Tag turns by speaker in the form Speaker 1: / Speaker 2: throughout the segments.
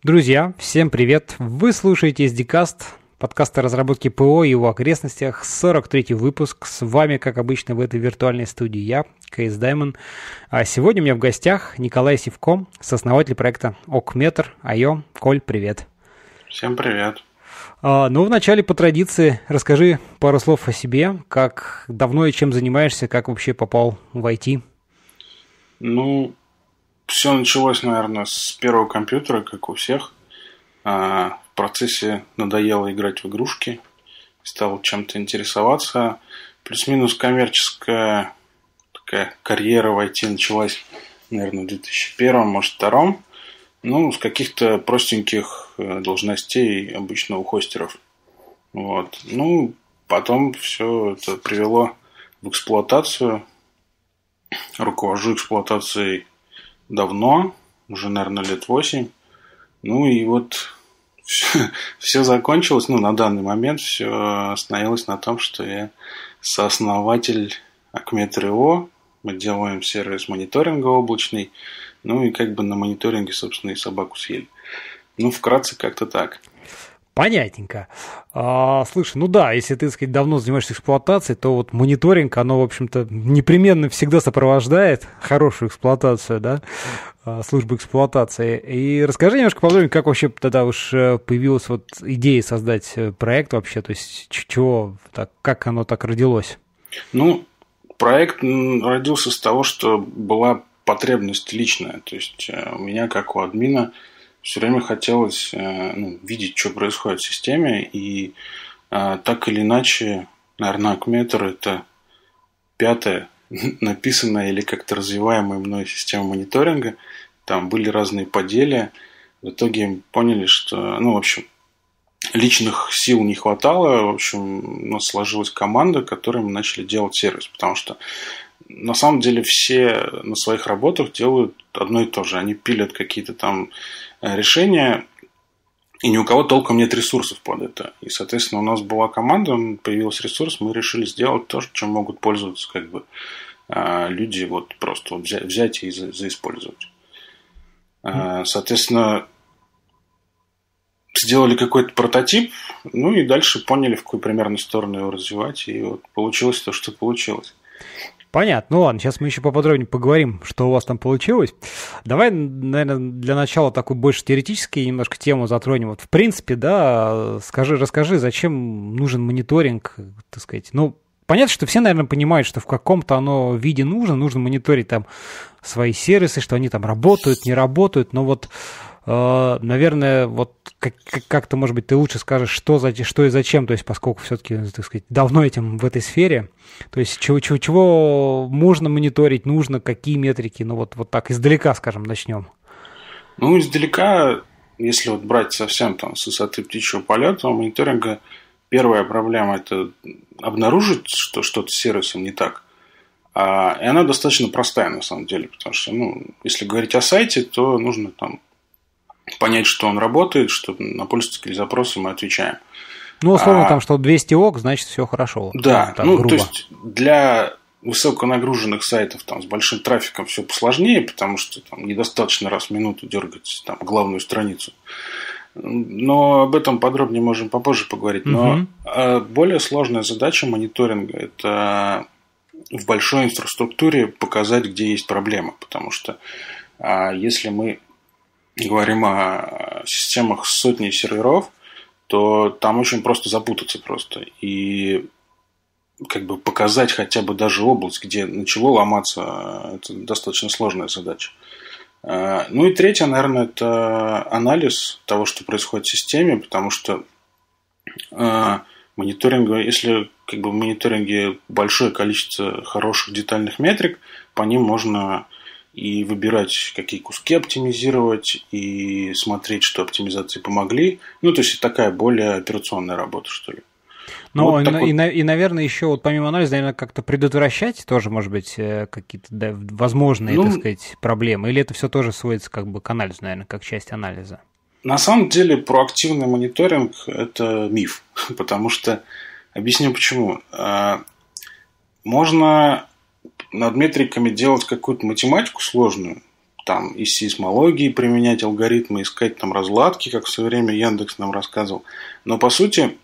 Speaker 1: Друзья, всем привет! Вы слушаете SDCast, подкаст о разработке ПО и его окрестностях, 43-й выпуск. С вами, как обычно, в этой виртуальной студии я, CS Diamond. А сегодня у меня в гостях Николай Сивко, сооснователь проекта Окметр. Айо, Коль, привет!
Speaker 2: Всем привет!
Speaker 1: Вначале, по традиции, расскажи пару слов о себе, как давно и чем занимаешься, как вообще попал в IT.
Speaker 2: Все началось, наверное, с первого компьютера, как у всех. В процессе надоело играть в игрушки, стал чем-то интересоваться. Плюс-минус коммерческая такая карьера в IT началась, наверное, в 2001, может, 2002. С каких-то простеньких должностей, обычно у хостеров. Потом все это привело в эксплуатацию. Руковожу эксплуатацией давно, уже, наверное, лет 8. Все закончилось. На данный момент все остановилось на том, что я сооснователь Окметр.io. Мы делаем сервис мониторинга облачный. На мониторинге, собственно, и собаку съели. Вкратце как-то так.
Speaker 1: Понятненько. Слушай, если ты, так сказать, давно занимаешься эксплуатацией, то вот мониторинг, оно, в общем-то, непременно всегда сопровождает хорошую эксплуатацию, да, службу эксплуатации. И расскажи немножко подробнее, как вообще тогда уж появилась вот идея создать проект вообще, то есть как оно так родилось?
Speaker 2: Проект родился с того, что была потребность личная, то есть у меня, как у админа, все время хотелось видеть, что происходит в системе, и так или иначе, наверное, Окметр – это 5-я написанная или как-то развиваемая мной система мониторинга. Там были разные поделия. В итоге поняли, что, личных сил не хватало. В общем, у нас сложилась команда, которой мы начали делать сервис, потому что на самом деле все на своих работах делают одно и то же. Они пилят какие-то там решения, и ни у кого толком нет ресурсов под это. И, соответственно, у нас была команда, появился ресурс, мы решили сделать то, чем могут пользоваться люди, просто взять и заиспользовать. Соответственно, сделали какой-то прототип, и дальше поняли, в какую примерно сторону его развивать, и получилось то, что получилось.
Speaker 1: Понятно. Ладно, сейчас мы еще поподробнее поговорим, что у вас там получилось. Давай, наверное, для начала такую больше теоретическую немножко тему затронем. В принципе, да, расскажи, зачем нужен мониторинг, так сказать. Понятно, что все, наверное, понимают, что в каком-то оно виде нужно мониторить там свои сервисы, что они там работают, не работают, но наверное, как-то, может быть, ты лучше скажешь, что и зачем, то есть, поскольку все-таки, так сказать, давно этим в этой сфере, то есть, чего можно мониторить, нужно, какие метрики, так издалека, скажем, начнем.
Speaker 2: Издалека, если брать совсем там с высоты птичьего полета, у мониторинга первая проблема – это обнаружить, что что-то с сервисом не так. И она достаточно простая, на самом деле, потому что, если говорить о сайте, то нужно там понять, что он работает, что на пользовательские запросы мы отвечаем.
Speaker 1: Условно, там, что 200 ок, значит, все хорошо.
Speaker 2: Да,
Speaker 1: грубо.
Speaker 2: То есть, для высоконагруженных сайтов там, с большим трафиком все посложнее, потому что там недостаточно раз в минуту дергать там, главную страницу. Но об этом подробнее можем попозже поговорить. Но более сложная задача мониторинга – это в большой инфраструктуре показать, где есть проблема. Потому что если мы говорим о системах с сотней серверов, то там очень просто запутаться просто. И показать хотя бы даже область, где начало ломаться, это достаточно сложная задача. И третье, наверное, это анализ того, что происходит в системе, потому что если в мониторинге большое количество хороших детальных метрик, по ним можно и выбирать, какие куски оптимизировать, и смотреть, что оптимизации помогли. То есть, такая более операционная работа, что ли.
Speaker 1: Наверное, еще помимо анализа, наверное, как-то предотвращать тоже, может быть, какие-то возможные, так сказать, проблемы. Или это все тоже сводится к анализу, наверное, как часть анализа?
Speaker 2: На самом деле, проактивный мониторинг – это миф. Потому что, объясню почему. Можно над метриками делать какую-то математику сложную, там из сейсмологии применять алгоритмы, искать там разладки, как в свое время Яндекс нам рассказывал. Но по сути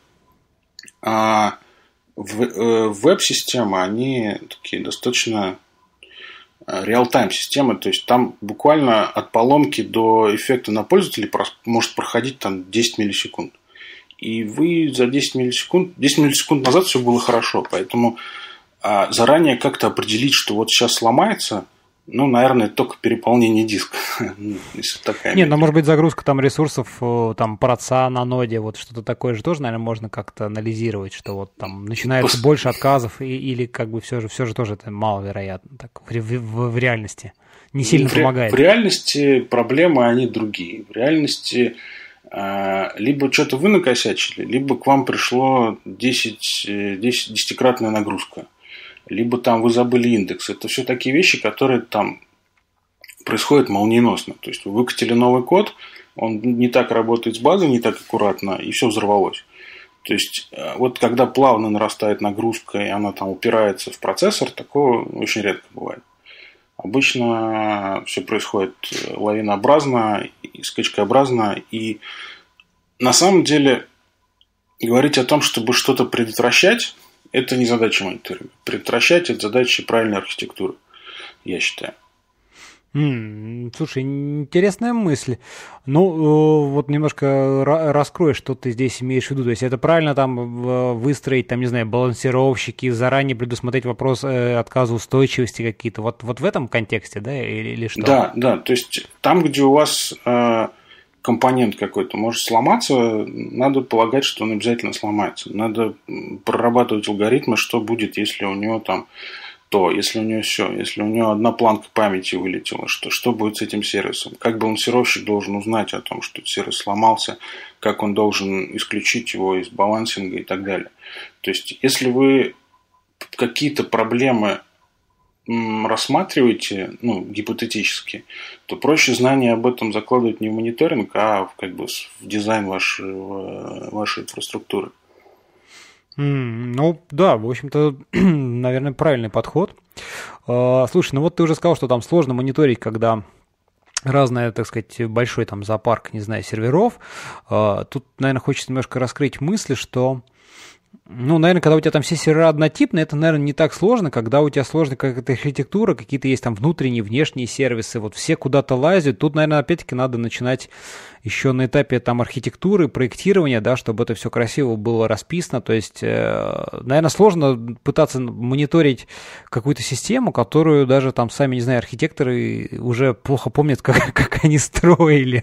Speaker 2: веб-системы, они такие достаточно реал-тайм системы, то есть там буквально от поломки до эффекта на пользователя может проходить там 10 миллисекунд. И вы за 10 миллисекунд назад все было хорошо, поэтому заранее как-то определить, что вот сейчас сломается, ну, наверное, только переполнение диска.
Speaker 1: Не, ну, может быть, загрузка там ресурсов, там, проца на ноде, вот что-то такое же тоже, наверное, можно как-то анализировать, что вот там начинается больше отказов, или как бы все же тоже это маловероятно, так, в реальности. Не сильно помогает.
Speaker 2: В реальности проблемы, они другие. В реальности либо что-то вы накосячили, либо к вам пришло 10-кратная нагрузка. Либо там вы забыли индекс. Это все такие вещи, которые там происходят молниеносно. То есть вы выкатили новый код, он не так работает с базой, не так аккуратно, и все взорвалось. То есть вот когда плавно нарастает нагрузка, и она там упирается в процессор, такого очень редко бывает. Обычно все происходит лавинообразно, и скачкообразно, и на самом деле говорить о том, чтобы что-то предотвращать, это не задача мониторинга. Предотвращать – это задача правильной архитектуры, я считаю.
Speaker 1: Слушай, интересная мысль. Ну, вот немножко раскрой, что ты здесь имеешь в виду. То есть это правильно там выстроить, там, не знаю, балансировщики, заранее предусмотреть вопрос отказа устойчивости какие-то. Вот в этом контексте, да, или что?
Speaker 2: Да. То есть там, где у вас компонент какой-то может сломаться, надо полагать, что он обязательно сломается. Надо прорабатывать алгоритмы, что будет, если у него там то, если у него все, если у него одна планка памяти вылетела, что будет с этим сервисом? Как балансировщик должен узнать о том, что сервис сломался, как он должен исключить его из балансинга и так далее. То есть, если вы какие-то проблемы рассматриваете, ну, гипотетически, то проще знания об этом закладывать не в мониторинг, а как бы в дизайн вашей инфраструктуры.
Speaker 1: Ну, да, в общем-то, наверное, правильный подход. Слушай, ну вот ты уже сказал, что там сложно мониторить, когда разная, так сказать, большой там зоопарк, не знаю, серверов. Тут, наверное, хочется немножко раскрыть мысли, что, ну, наверное, когда у тебя там все сервера однотипные, это, наверное, не так сложно, когда у тебя сложная какая-то архитектура, какие-то есть там внутренние, внешние сервисы, вот все куда-то лазят. Тут, наверное, опять-таки надо начинать еще на этапе там архитектуры, проектирования, да, чтобы это все красиво было расписано. То есть, наверное, сложно пытаться мониторить какую-то систему, которую даже там сами, не знаю, архитекторы уже плохо помнят, как они строили.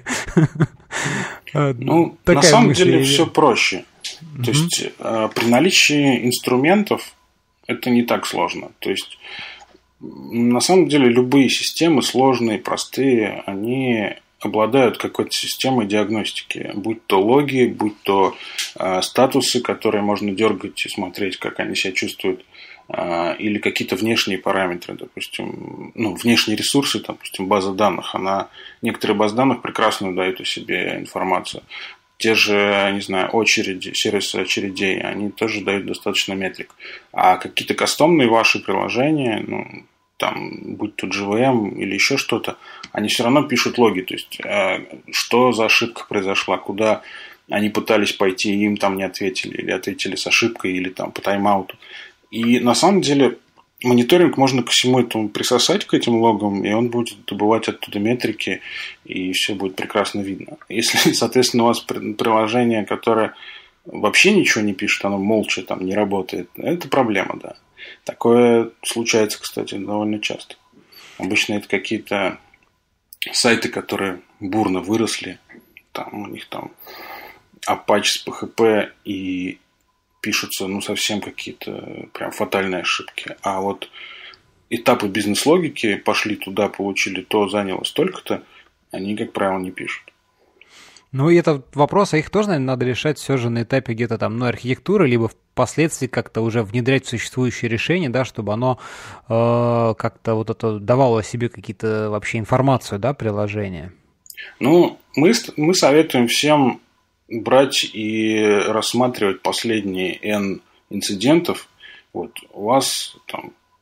Speaker 2: Ну, на самом деле все проще. То есть, при наличии инструментов это не так сложно. То есть, на самом деле, любые системы, сложные, простые, они обладают какой-то системой диагностики. Будь то логи, будь то статусы, которые можно дергать и смотреть, как они себя чувствуют, или какие-то внешние параметры, допустим, ну, внешние ресурсы, допустим, база данных. Некоторые базы данных прекрасно дают о себе информацию. Те же, не знаю, очереди, сервисы очередей, они тоже дают достаточно метрик. А какие-то кастомные ваши приложения, ну, там, будь то JVM или еще что-то, они все равно пишут логи, то есть, что за ошибка произошла, куда они пытались пойти, и им там не ответили, или ответили с ошибкой, или там по тайм-ауту. И на самом деле мониторинг можно ко всему этому присосать, к этим логам, и он будет добывать оттуда метрики, и все будет прекрасно видно. Если, соответственно, у вас приложение, которое вообще ничего не пишет, оно молча там не работает, это проблема, да. Такое случается, кстати, довольно часто. Обычно это какие-то сайты, которые бурно выросли, там у них там Apache с PHP и пишутся, ну, совсем какие-то прям фатальные ошибки. А вот этапы бизнес-логики пошли туда, получили то, заняло столько-то, они, как правило, не пишут.
Speaker 1: Ну, и это вопрос, а их тоже, наверное, надо решать все же на этапе где-то там, ну, архитектуры, либо впоследствии как-то уже внедрять в существующее решение, да, чтобы оно как-то вот это давало себе какие-то вообще информацию, да, приложения.
Speaker 2: Ну, мы советуем всем брать и рассматривать последние N инцидентов. Вот у вас там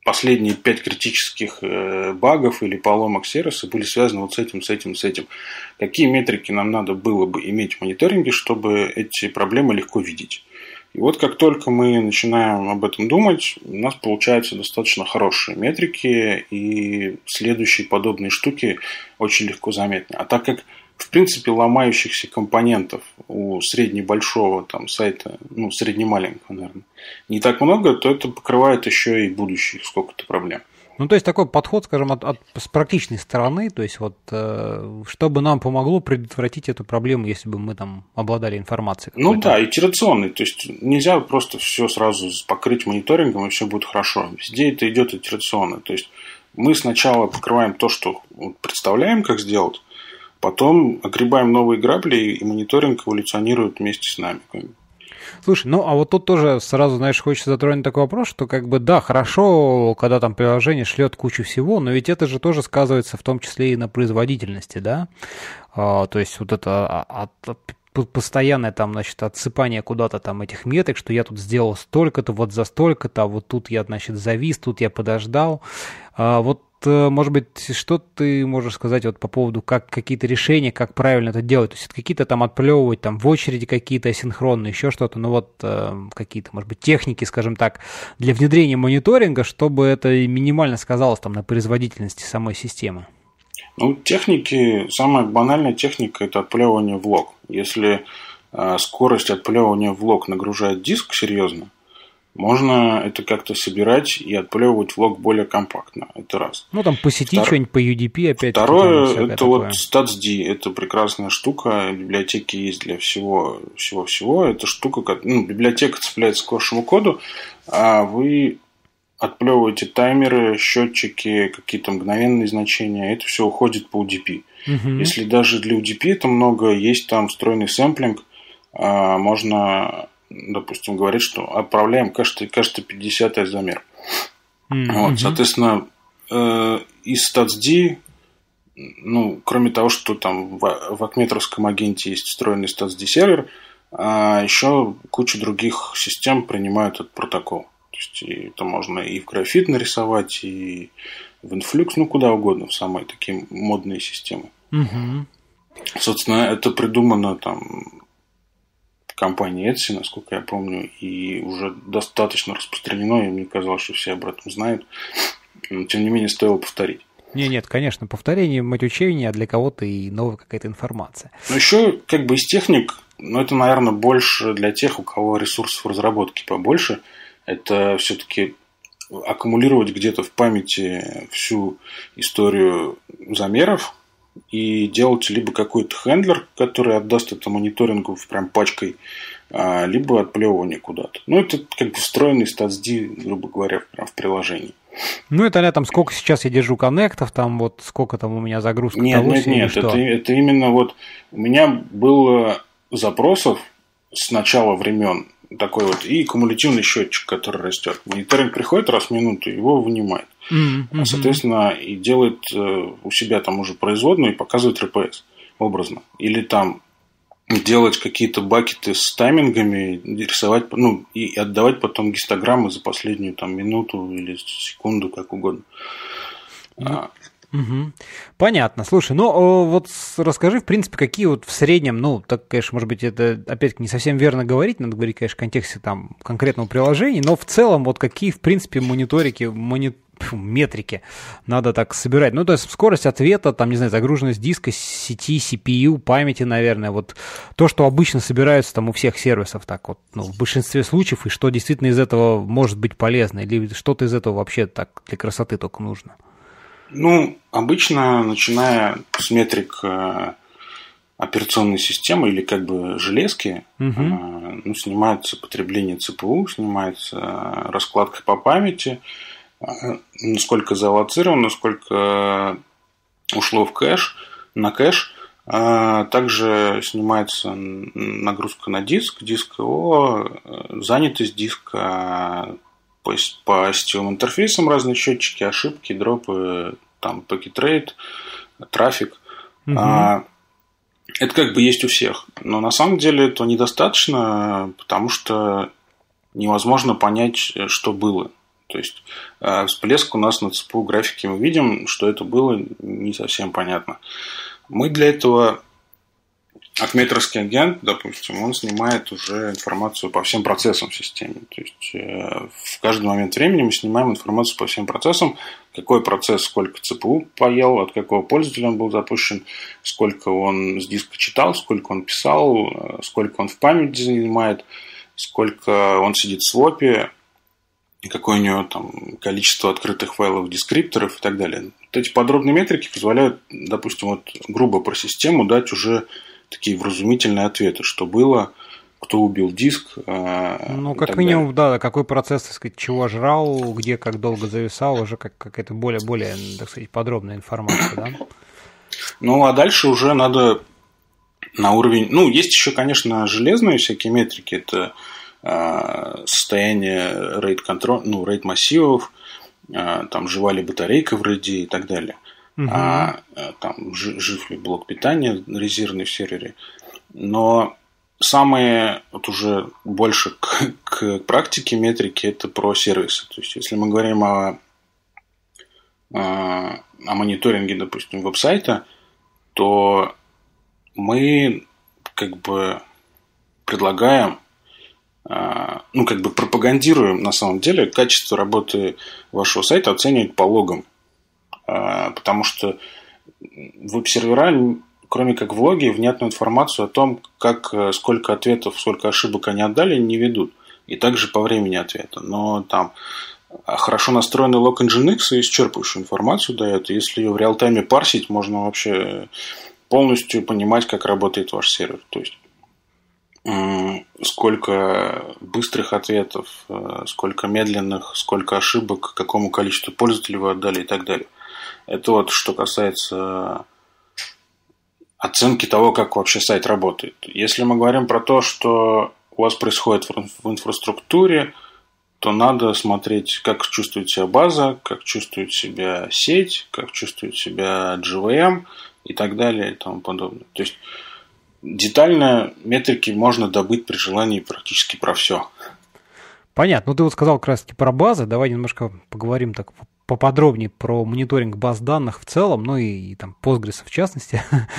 Speaker 2: последние 5 критических багов или поломок сервиса были связаны вот с этим, с этим, с этим. Какие метрики нам надо было бы иметь в мониторинге, чтобы эти проблемы легко видеть? И вот как только мы начинаем об этом думать, у нас получаются достаточно хорошие метрики, и следующие подобные штуки очень легко заметны. А так как, в принципе, ломающихся компонентов у средне-большого там, сайта, ну, средне-маленького, наверное, не так много, то это покрывает еще и будущих сколько-то проблем.
Speaker 1: Ну, то есть, такой подход, скажем, с практичной стороны, то есть, вот, чтобы нам помогло предотвратить эту проблему, если бы мы там обладали информацией.
Speaker 2: Ну да, итерационный, то есть, нельзя просто все сразу покрыть мониторингом, и все будет хорошо. Везде это идет итерационно, то есть, мы сначала покрываем то, что представляем, как сделать, потом огребаем новые грабли, и мониторинг эволюционирует вместе с нами.
Speaker 1: Слушай, ну а вот тут тоже сразу, знаешь, хочется затронуть такой вопрос, что как бы да, хорошо, когда там приложение шлет кучу всего, но ведь это же тоже сказывается в том числе и на производительности, да? То есть вот это постоянное там, значит, отсыпание куда-то там этих метрик, что я тут сделал столько-то, вот за столько-то, а вот тут я, значит, завис, тут я подождал. Вот, может быть, что ты можешь сказать вот по поводу как какие-то решения, как правильно это делать? То есть какие-то там отплевывать там в очереди какие-то асинхронные, еще что-то, ну вот какие-то, может быть, техники, скажем так, для внедрения мониторинга, чтобы это минимально сказалось там на производительности самой системы.
Speaker 2: Ну, техники, самая банальная техника – это отплевывание в лог. Если скорость отплевывания в лог нагружает диск серьезно, можно это как-то собирать и отплевывать в лог более компактно. Это раз.
Speaker 1: Ну, там посетить что-нибудь по UDP опять.
Speaker 2: Второе, это такое. Вот StatsD. Это прекрасная штука. Библиотеки есть для всего-всего. Это штука, ну, библиотека цепляется к вашему коду, а вы отплевываете таймеры, счетчики, какие-то мгновенные значения. Это все уходит по UDP. Если даже для UDP это много, есть там встроенный сэмплинг, можно, допустим, говорить, что отправляем каждый 50-й замер. Вот, соответственно, из StatsD, ну, кроме того, что там в Акметровском агенте есть встроенный StatsD сервер, еще куча других систем принимают этот протокол. То есть это можно и в Graphite нарисовать, и в Influx, ну, куда угодно, в самые такие модные системы. Собственно, это придумано там компанией Etsy, насколько я помню, и уже достаточно распространено, и мне казалось, что все об этом знают. Но, тем не менее, стоило повторить.
Speaker 1: Нет, конечно, повторение, мать учения, а для кого-то и новая какая-то информация.
Speaker 2: Но еще как бы из техник, но это, наверное, больше для тех, у кого ресурсов разработки побольше, это все-таки аккумулировать где-то в памяти всю историю замеров и делать либо какой-то хендлер, который отдаст это мониторингу прям пачкой, либо отплевывание куда-то. Ну, это как бы встроенный StatsD, грубо говоря, прям в приложении.
Speaker 1: Ну, это там сколько сейчас я держу коннектов, там вот сколько там у меня загрузка.
Speaker 2: Нет, это именно вот у меня было запросов с начала времен такой вот и кумулятивный счетчик, который растет. Мониторинг приходит раз в минуту, его вынимает. Соответственно, и делает у себя там уже производную и показывает RPS образно. Или там делать какие-то бакеты с таймингами, рисовать, ну, и отдавать потом гистограммы за последнюю там минуту или секунду, как угодно.
Speaker 1: Понятно. Слушай, ну вот расскажи, в принципе, какие вот в среднем, ну, так, конечно, может быть, это опять-таки не совсем верно говорить, надо говорить, конечно, в контексте там конкретного приложения, но в целом вот какие, в принципе, метрики надо так собирать. Ну, то есть скорость ответа, там, не знаю, загруженность диска, сети, CPU, памяти, наверное, вот то, что обычно собираются там у всех сервисов, так вот, ну, в большинстве случаев, и что действительно из этого может быть полезно, или что-то из этого вообще так для красоты только нужно.
Speaker 2: Ну, обычно, начиная с метрик операционной системы или как бы железки, ну, снимается потребление ЦПУ, снимается раскладка по памяти, насколько зааллоцировано, сколько ушло в кэш, на кэш. Также снимается нагрузка на диск ООО, занятость диска, по сетевым интерфейсам разные счетчики, ошибки, дропы, там пакет-рейт, трафик. Это как бы есть у всех. Но на самом деле этого недостаточно, потому что невозможно понять, что было. То есть всплеск у нас на ЦПУ графике мы видим, что это было не совсем понятно. Мы для этого Акметровский агент, допустим, он снимает уже информацию по всем процессам в системе. То есть в каждый момент времени мы снимаем информацию по всем процессам, какой процесс сколько ЦПУ поел, от какого пользователя он был запущен, сколько он с диска читал, сколько он писал, сколько он в память занимает, сколько он сидит в свопе, какое у него там количество открытых файлов, дескрипторов и так далее. Вот эти подробные метрики позволяют, допустим, вот грубо про систему дать уже такие вразумительные ответы, что было, кто убил диск.
Speaker 1: Ну, как минимум, да, какой процесс, так сказать, чего жрал, где, как долго зависал, уже какая-то более, так сказать, подробная информация, да?
Speaker 2: Ну, а дальше уже надо на уровень... Ну, есть еще, конечно, железные всякие метрики, это состояние RAID-контроль, ну, RAID массивов, там, жива ли батарейка в RAID и так далее. Там жив ли блок питания резервный в сервере. Но самые вот уже больше к практике метрики это про сервисы. То есть, если мы говорим о мониторинге, допустим, веб-сайта, то мы как бы предлагаем, ну, как бы пропагандируем на самом деле качество работы вашего сайта оценивать по логам. Потому что веб-сервера, кроме как в логе, внятную информацию о том, сколько ответов, сколько ошибок они отдали, не ведут. И также по времени ответа. Но там хорошо настроенный лог Nginx исчерпывающую информацию дает. И если ее в реал-тайме парсить, можно вообще полностью понимать, как работает ваш сервер. То есть сколько быстрых ответов, сколько медленных, сколько ошибок, какому количеству пользователей вы отдали и так далее. Это вот что касается оценки того, как вообще сайт работает. Если мы говорим про то, что у вас происходит в инфраструктуре, то надо смотреть, как чувствует себя база, как чувствует себя сеть, как чувствует себя JVM и так далее и тому подобное. То есть детально метрики можно добыть при желании практически про все.
Speaker 1: Понятно. Ну, ты вот сказал как раз-таки про базы. Давай немножко поговорим так поподробнее про мониторинг баз данных в целом, ну и там Postgres в частности.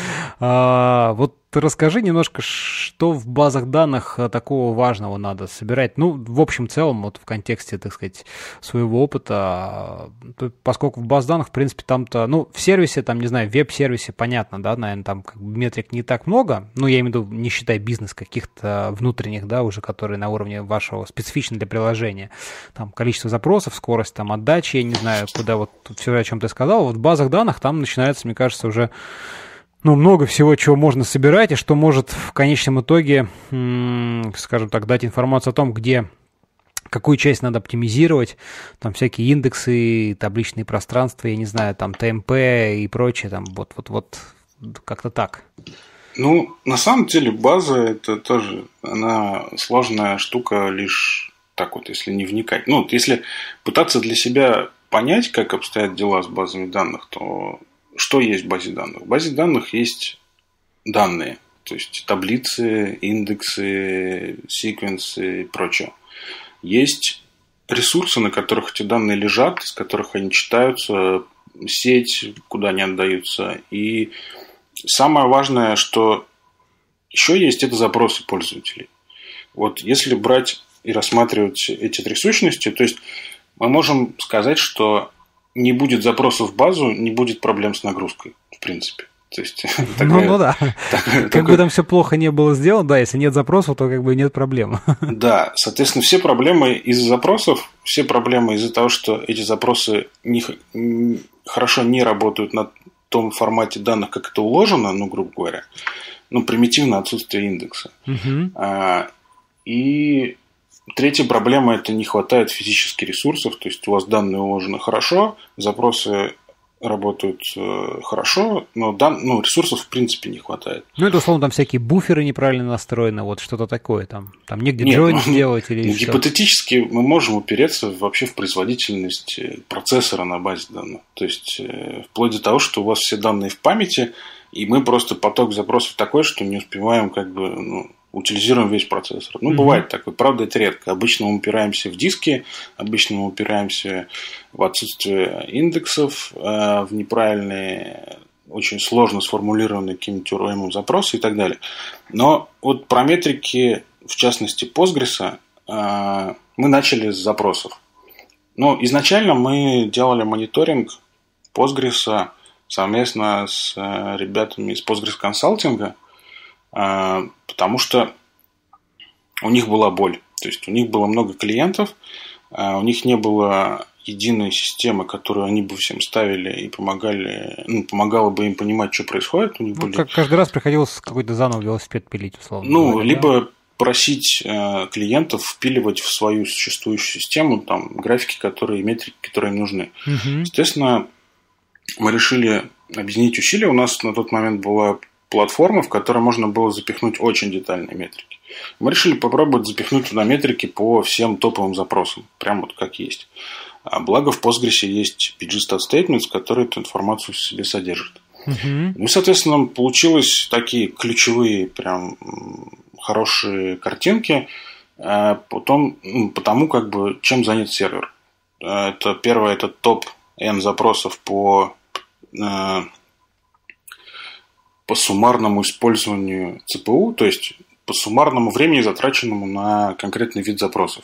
Speaker 1: Вот расскажи немножко, что в базах данных такого важного надо собирать. Ну, в общем целом, вот в контексте, так сказать, своего опыта, поскольку в баз данных, в принципе, там-то, ну, в сервисе, там, не знаю, в веб-сервисе, понятно, да, наверное, там как бы метрик не так много, ну, я имею в виду, не считая бизнес каких-то внутренних, да, уже которые на уровне вашего, специфично для приложения, там, количество запросов, скорость, там, отдачи, я не знаю, куда вот все, о чем ты сказал, вот в базах данных там начинается, мне кажется, уже много всего, чего можно собирать, и что может в конечном итоге, скажем так, дать информацию о том, где, какую часть надо оптимизировать, там всякие индексы, табличные пространства, я не знаю, там ТМП и прочее, там вот как-то так.
Speaker 2: Ну, на самом деле база это тоже, она сложная штука лишь так вот, если не вникать. Ну, если пытаться для себя понять, как обстоят дела с базами данных, то что есть в базе данных? В базе данных есть данные, то есть таблицы, индексы, секвенсы и прочее. Есть ресурсы, на которых эти данные лежат, с которых они читаются, сеть, куда они отдаются. И самое важное, что еще есть, это запросы пользователей. Вот если брать и рассматривать эти три сущности, то есть мы можем сказать, что не будет запросов в базу, не будет проблем с нагрузкой, в принципе. То есть,
Speaker 1: да. Как бы там все плохо не было сделано, да, если нет запросов, то как бы нет проблем.
Speaker 2: Да, соответственно, все проблемы из-за запросов, все проблемы из-за того, что эти запросы хорошо не работают на том формате данных, как это уложено, ну, грубо говоря, примитивно отсутствие индекса. И третья проблема – это не хватает физических ресурсов, то есть у вас данные уложены хорошо, запросы работают хорошо, но ресурсов в принципе не хватает.
Speaker 1: Ну, это условно там всякие буферы неправильно настроены, вот что-то такое там негде джойн сделать или что?
Speaker 2: Гипотетически мы можем упереться вообще в производительность процессора на базе данных. То есть вплоть до того, что у вас все данные в памяти, и мы просто поток запросов такой, что не успеваем как бы утилизируем весь процессор. Ну, бывает такое, правда, это редко. Обычно мы упираемся в диски, обычно мы упираемся в отсутствие индексов, в неправильные, очень сложно сформулированные каким-нибудь URM запросы и так далее. Но вот про метрики, в частности, Postgres, мы начали с запросов. Но изначально мы делали мониторинг Postgres совместно с ребятами из Postgres Consulting, потому что у них была боль. То есть у них было много клиентов, у них не было единой системы, которую они бы всем ставили и помогала бы им понимать, что происходит. У них были...
Speaker 1: Каждый раз приходилось какой-то заново велосипед пилить, условно.
Speaker 2: говоря, либо просить клиентов впиливать в свою существующую систему там, графики, метрики, которые им нужны. Естественно, мы решили объединить усилия. У нас на тот момент была платформа, в которой можно было запихнуть очень детальные метрики. Мы решили попробовать запихнуть туда метрики по всем топовым запросам, прям вот как есть. Благо в Postgres есть pgstat statements, которые эту информацию в себе содержат. Ну, соответственно, получилось такие ключевые, прям хорошие картинки потому как бы чем занят сервер. Это первое, это топ N запросов по суммарному использованию ЦПУ, то есть по суммарному времени, затраченному на конкретный вид запросов.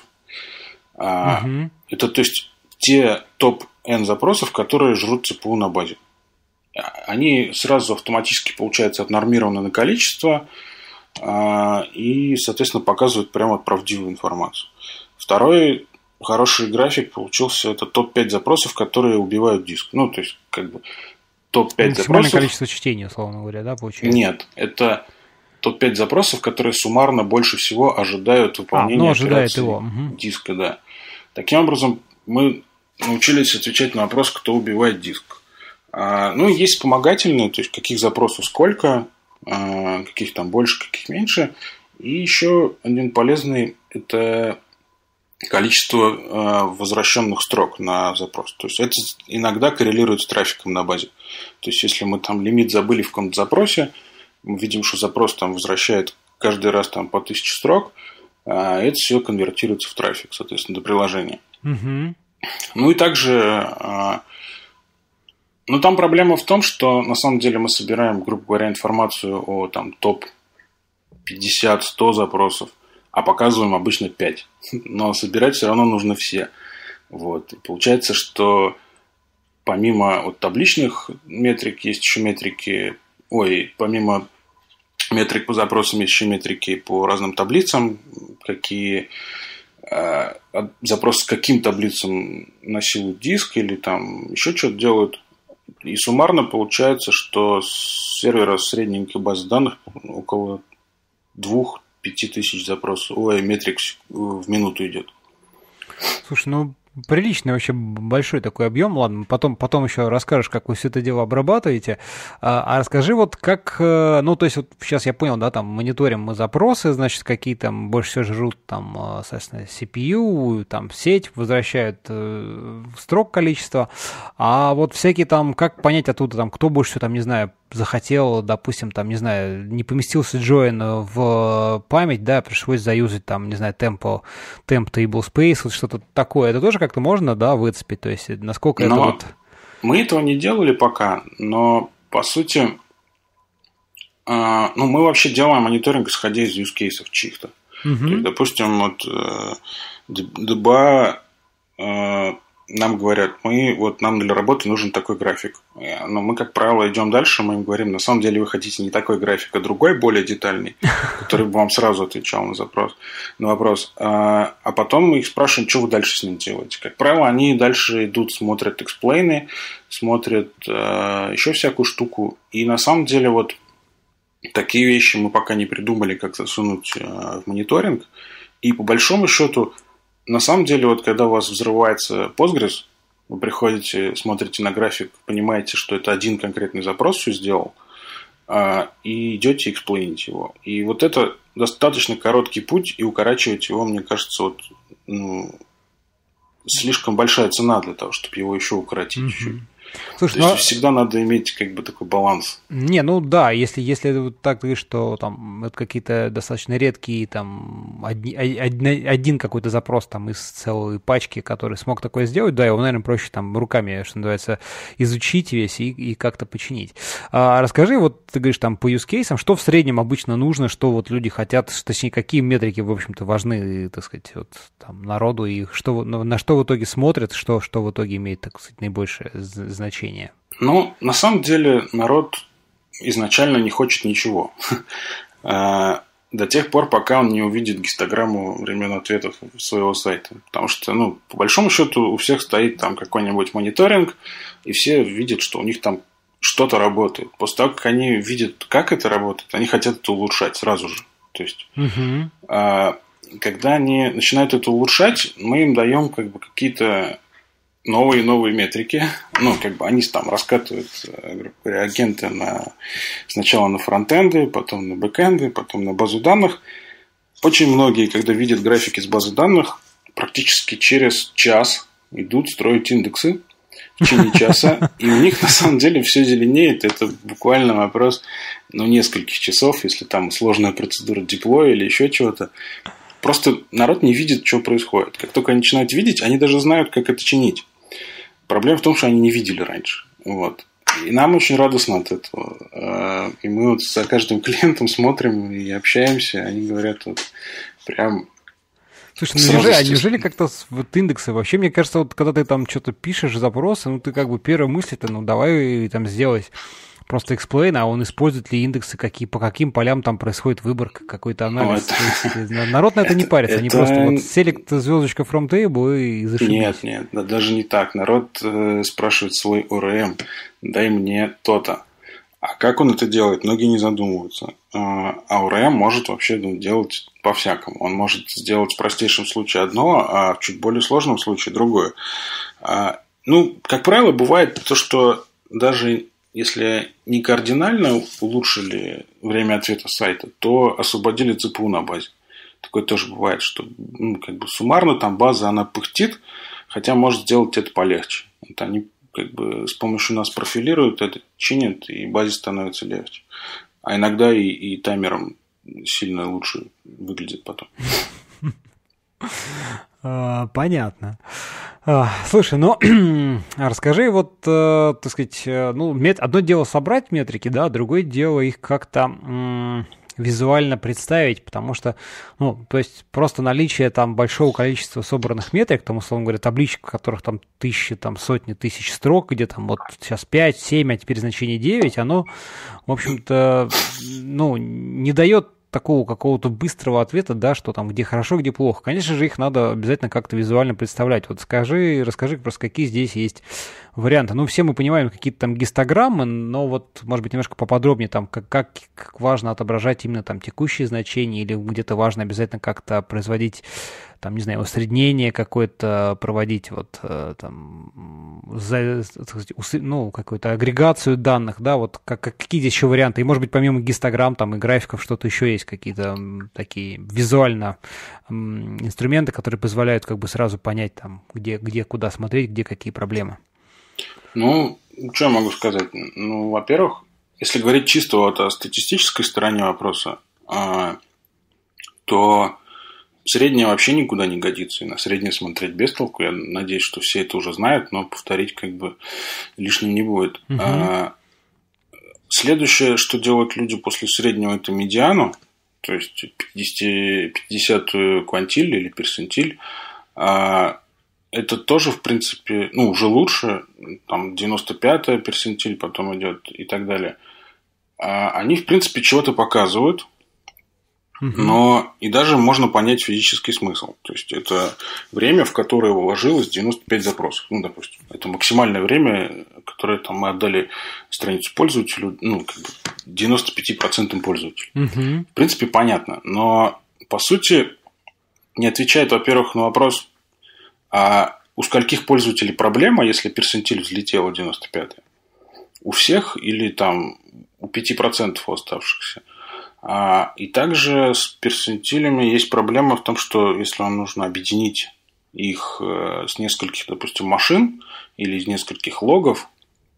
Speaker 2: Это, то есть, те топ-N запросов, которые жрут ЦПУ на базе. Они сразу автоматически, получается, отнормированы на количество и, соответственно, показывают прямо правдивую информацию. Второй хороший график получился, это топ-5 запросов, которые убивают диск. Ну, то есть, как бы, топ-5 запросов...
Speaker 1: Максимальное количество чтений, условно говоря, да, получается?
Speaker 2: Нет, это топ-5 запросов, которые суммарно больше всего ожидают выполнения операции диска. Да. Таким образом, мы научились отвечать на вопрос, кто убивает диск. Есть вспомогательные, то есть, каких запросов сколько, каких там больше, каких меньше. И еще один полезный – это количество возвращенных строк на запрос. То есть, это иногда коррелирует с трафиком на базе. То есть, если мы там лимит забыли в каком-то запросе, мы видим, что запрос там возвращает каждый раз там по 1000 строк, это все конвертируется в трафик, соответственно, до приложения. Ну и также... там проблема в том, что на самом деле мы собираем, грубо говоря, информацию о там, топ 50-100 запросов, а показываем обычно 5. Но собирать все равно нужно все. Вот. И получается, что помимо табличных метрик есть еще метрики... помимо метрик по запросам есть еще метрики по разным таблицам, какие запросы к каким таблицам насилуют диск или там еще что-то делают. И суммарно получается, что с сервера средненькой базы данных около 2-5 тысяч запросов, метрик в минуту идет.
Speaker 1: Слушай, приличный вообще большой такой объем. Ладно, потом еще расскажешь, как вы все это дело обрабатываете. А расскажи как, то есть вот сейчас я понял, да, там мониторим мы запросы, значит, какие там больше всего жрут там, соответственно, CPU, там сеть, возвращают строк количество. А вот всякие там, как понять оттуда, там, кто больше всего, там, не знаю, захотел, допустим, там, не знаю, не поместился join в память, да, пришлось заюзать там, не знаю, temp tablespace, вот что-то такое. Это тоже как-то можно, да, выцепить? То есть, насколько это вот...
Speaker 2: Мы этого не делали пока, но, по сути, мы вообще делаем мониторинг, исходя из use cases чьих-то. То есть, допустим, DBA нам говорят, нам для работы нужен такой график. Но мы, как правило, идем дальше, мы им говорим, на самом деле вы хотите не такой график, а другой, более детальный, который бы вам сразу отвечал на вопрос. А потом мы их спрашиваем, что вы дальше с ним делаете. Как правило, они дальше идут, смотрят эксплейны, смотрят еще всякую штуку. И на самом деле такие вещи мы пока не придумали, как засунуть в мониторинг. И по большому счету, на самом деле, когда у вас взрывается Postgres, вы приходите, смотрите на график, понимаете, что это один конкретный запрос все сделал, и идете эксплейнить его. И это достаточно короткий путь, и укорачивать его, мне кажется, слишком большая цена для того, чтобы его еще укоротить чуть-чуть.
Speaker 1: Слушай,
Speaker 2: То есть всегда надо иметь как бы такой баланс.
Speaker 1: Не, ну да, если вот так говоришь, что там это какие-то достаточно редкие, там, один какой-то запрос там из целой пачки, который смог такое сделать, да, его, наверное, проще там руками, что называется, изучить весь и как-то починить. Расскажи, вот ты говоришь там по use cases, что в среднем обычно нужно, что вот люди хотят, точнее, какие метрики, в общем-то, важны, так сказать, вот там народу, и что, на что в итоге смотрят, что в итоге имеет, так сказать, наибольшее значение?
Speaker 2: Ну, на самом деле, народ изначально не хочет ничего. До тех пор, пока он не увидит гистограмму времен ответов своего сайта. Потому что, ну, по большому счету, у всех стоит там какой-нибудь мониторинг, и все видят, что у них там что-то работает. После того, как они видят, как это работает, они хотят это улучшать сразу же. То есть, когда они начинают это улучшать, мы им даем как бы какие-то новые метрики. Ну, как бы они там раскатывают, грубо говоря, агенты сначала на фронтенды, потом на бэкенды, потом на базу данных. Очень многие, когда видят графики с базы данных, практически через час идут строить индексы в течение часа. И у них на самом деле все зеленеет. Это буквально вопрос нескольких часов, если там сложная процедура деплоя или еще чего-то. Просто народ не видит, что происходит. Как только они начинают видеть, они даже знают, как это чинить. Проблема в том, что они не видели раньше. Вот. И нам очень радостно от этого. И мы вот за каждым клиентом смотрим и общаемся. Они говорят вот прям...
Speaker 1: Слушай, неужели как-то вот индексы? Вообще, мне кажется, вот когда ты там что-то пишешь, запросы, ну ты как бы первая мысль-то, давай там сделать просто explain, а он использует ли индексы, по каким полям там происходит выборка, какой-то анализ. Народ на это не парится, они просто вот select звездочка from table и зашибись.
Speaker 2: Нет, даже не так. Народ спрашивает свой ORM, дай мне то-то. А как он это делает? Многие не задумываются. А ORM может вообще делать по-всякому. Он может сделать в простейшем случае одно, а в чуть более сложном случае другое. Как правило, бывает то, что даже если не кардинально улучшили время ответа сайта, то освободили ЦПУ на базе. Такое тоже бывает, что как бы суммарно там база, она пыхтит, хотя может сделать это полегче. Вот они как бы с помощью нас профилируют это, чинят, и базе становится легче. А иногда и таймером сильно лучше выглядит потом.
Speaker 1: Понятно. Слушай, расскажи, вот, так сказать, одно дело собрать метрики, да, другое дело их как-то визуально представить, потому что, то есть просто наличие там большого количества собранных метрик, там, условно говоря, табличек, в которых там тысячи, там сотни тысяч строк, где там вот сейчас 5, 7, а теперь значение 9, оно, в общем-то, не дает такого какого-то быстрого ответа, да, что там, где хорошо, где плохо. Конечно же, их надо обязательно как-то визуально представлять. Вот расскажи просто, какие здесь есть варианты. Все мы понимаем какие-то там гистограммы, но вот, может быть, немножко поподробнее, там, как важно отображать именно там текущие значения, или где-то важно обязательно как-то производить, там, не знаю, усреднение какое-то проводить, вот, там, какую-то агрегацию данных, да, вот, какие здесь еще варианты, и, может быть, помимо гистограмм, там, и графиков, что-то еще есть, какие-то такие визуально инструменты, которые позволяют как бы сразу понять, там, где куда смотреть, где какие проблемы.
Speaker 2: Что я могу сказать? Во-первых, если говорить чисто вот о статистической стороне вопроса, то среднее вообще никуда не годится. И на среднее смотреть без толку. Я надеюсь, что все это уже знают, но повторить как бы лишним не будет. Следующее, что делают люди после среднего, это медиану, то есть 50-ю квантиль или персентиль. Это тоже, в принципе, уже лучше. Там 95-я персентиль потом идет и так далее. Они, в принципе, чего-то показывают. Но и даже можно понять физический смысл. То есть, это время, в которое вложилось 95 запросов. Допустим, это максимальное время, которое там, мы отдали страницу пользователю, 95% пользователей. В принципе, понятно. Но, по сути, не отвечает, во-первых, на вопрос, а у скольких пользователей проблема, если персентиль взлетел 95-й? У всех или там у 5% у оставшихся? И также с персентилями есть проблема в том, что если вам нужно объединить их с нескольких, допустим, машин или из нескольких логов,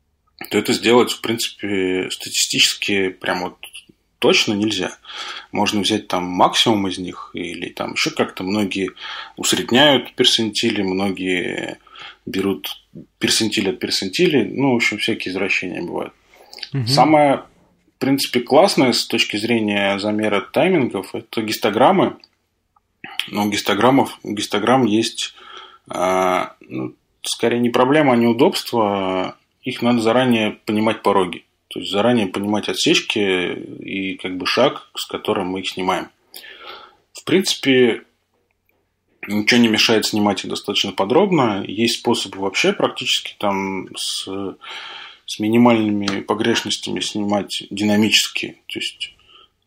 Speaker 2: то это сделать, в принципе, статистически прям вот точно нельзя. Можно взять там максимум из них, или там еще как-то многие усредняют персентили, многие берут персентиль от персентилей. В общем, всякие извращения бывают. Самое, в принципе, классное с точки зрения замера таймингов – это гистограммы. Но у гистограмм есть, скорее не проблема, а неудобство. Их надо заранее понимать пороги. То есть заранее понимать отсечки и как бы шаг, с которым мы их снимаем. В принципе, ничего не мешает снимать их достаточно подробно. Есть способы вообще практически там с минимальными погрешностями снимать динамически. То есть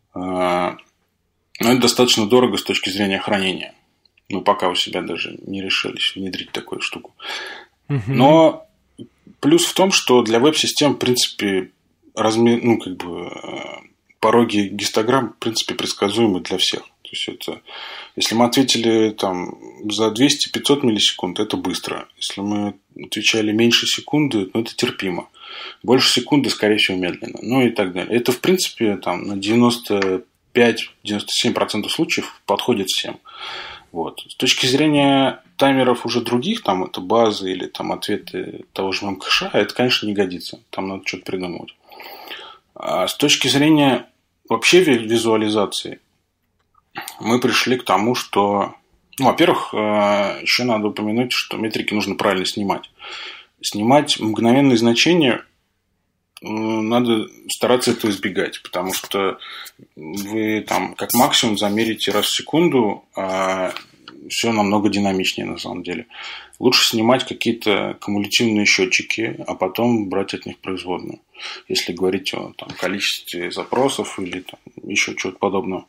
Speaker 2: это достаточно дорого с точки зрения хранения. Пока у себя даже не решились внедрить такую штуку. Но плюс в том, что для веб-систем, в принципе, пороги гистограмм, в принципе, предсказуемы для всех. То есть это, если мы ответили там за 200-500 миллисекунд, это быстро. Если мы отвечали меньше секунды, это терпимо. Больше секунды, скорее всего, медленно. И так далее. Это, в принципе, там, на 95-97% случаев подходит всем. Вот. С точки зрения таймеров уже других, там это базы или там ответы того же МКШ, это, конечно, не годится. Там надо что-то придумывать. А с точки зрения вообще визуализации, мы пришли к тому, что, во-первых, еще надо упомянуть, что метрики нужно правильно снимать. Снимать мгновенные значения надо стараться этого избегать, потому что вы там как максимум замерите раз в секунду, а все намного динамичнее на самом деле. Лучше снимать какие-то кумулятивные счетчики, а потом брать от них производную, если говорить о количестве запросов или еще чего-то подобного.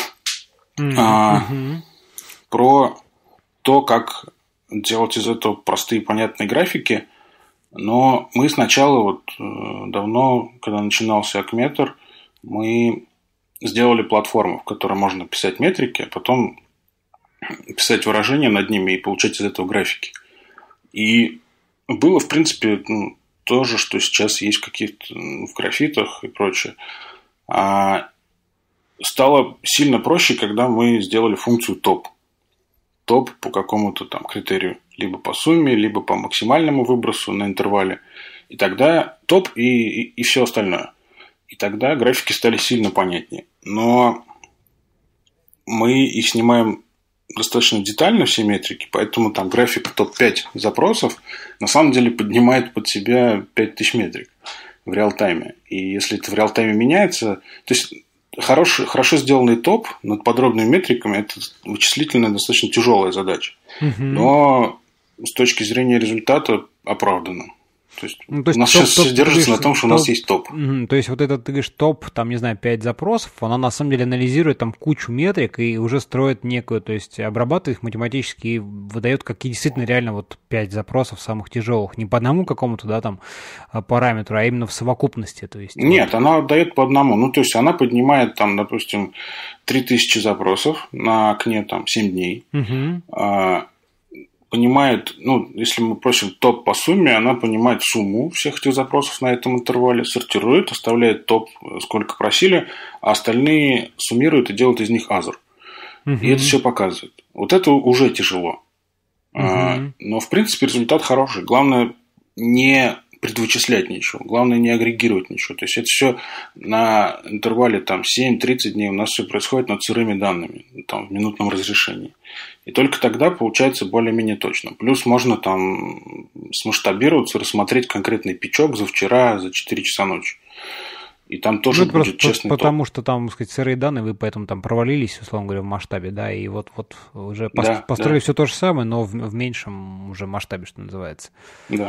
Speaker 2: Про то, как делать из этого простые понятные графики. Но мы сначала, давно, когда начинался Акметр, мы сделали платформу, в которой можно писать метрики, а потом писать выражения над ними и получать из этого графики. И было, в принципе, то же, что сейчас есть в графитах и прочее. Стало сильно проще, когда мы сделали функцию топ. Топ по какому-то критерию. Либо по сумме, либо по максимальному выбросу на интервале. И тогда топ и все остальное. И тогда графики стали сильно понятнее. Но мы их снимаем достаточно детально, все метрики, поэтому график топ-5 запросов на самом деле поднимает под себя 5000 метрик в реал-тайме. И если это в реал-тайме меняется, то есть хорошо сделанный топ над подробными метриками – это вычислительная достаточно тяжелая задача. Но с точки зрения результата оправдано. То есть у нас сейчас все держится на том, что у нас есть топ.
Speaker 1: То есть вот этот, ты говоришь, топ, 5 запросов, она на самом деле анализирует кучу метрик и уже строит некую, то есть обрабатывает их математически и выдает какие действительно реально 5 запросов самых тяжелых. Не по одному какому-то, параметру, а именно в совокупности. То есть,
Speaker 2: нет, она дает по одному. То есть она поднимает, допустим, 3000 запросов на окне 7 дней. Понимает, если мы просим топ по сумме, она понимает сумму всех этих запросов на этом интервале, сортирует, оставляет топ, сколько просили, а остальные суммирует и делает из них азер. И это все показывает. Вот это уже тяжело. Но, в принципе, результат хороший. Главное не предвычислять ничего, главное не агрегировать ничего. То есть это все на интервале 7-30 дней у нас все происходит над сырыми данными, в минутном разрешении. И только тогда получается более-менее точно. Плюс можно смасштабироваться, рассмотреть конкретный пичок за вчера, за 4 часа ночи. И там тоже будет честный топ.
Speaker 1: Потому что сырые данные, вы поэтому провалились, условно говоря, в масштабе, да, и вот уже построили все то же самое, но в меньшем уже масштабе, что называется.
Speaker 2: Да.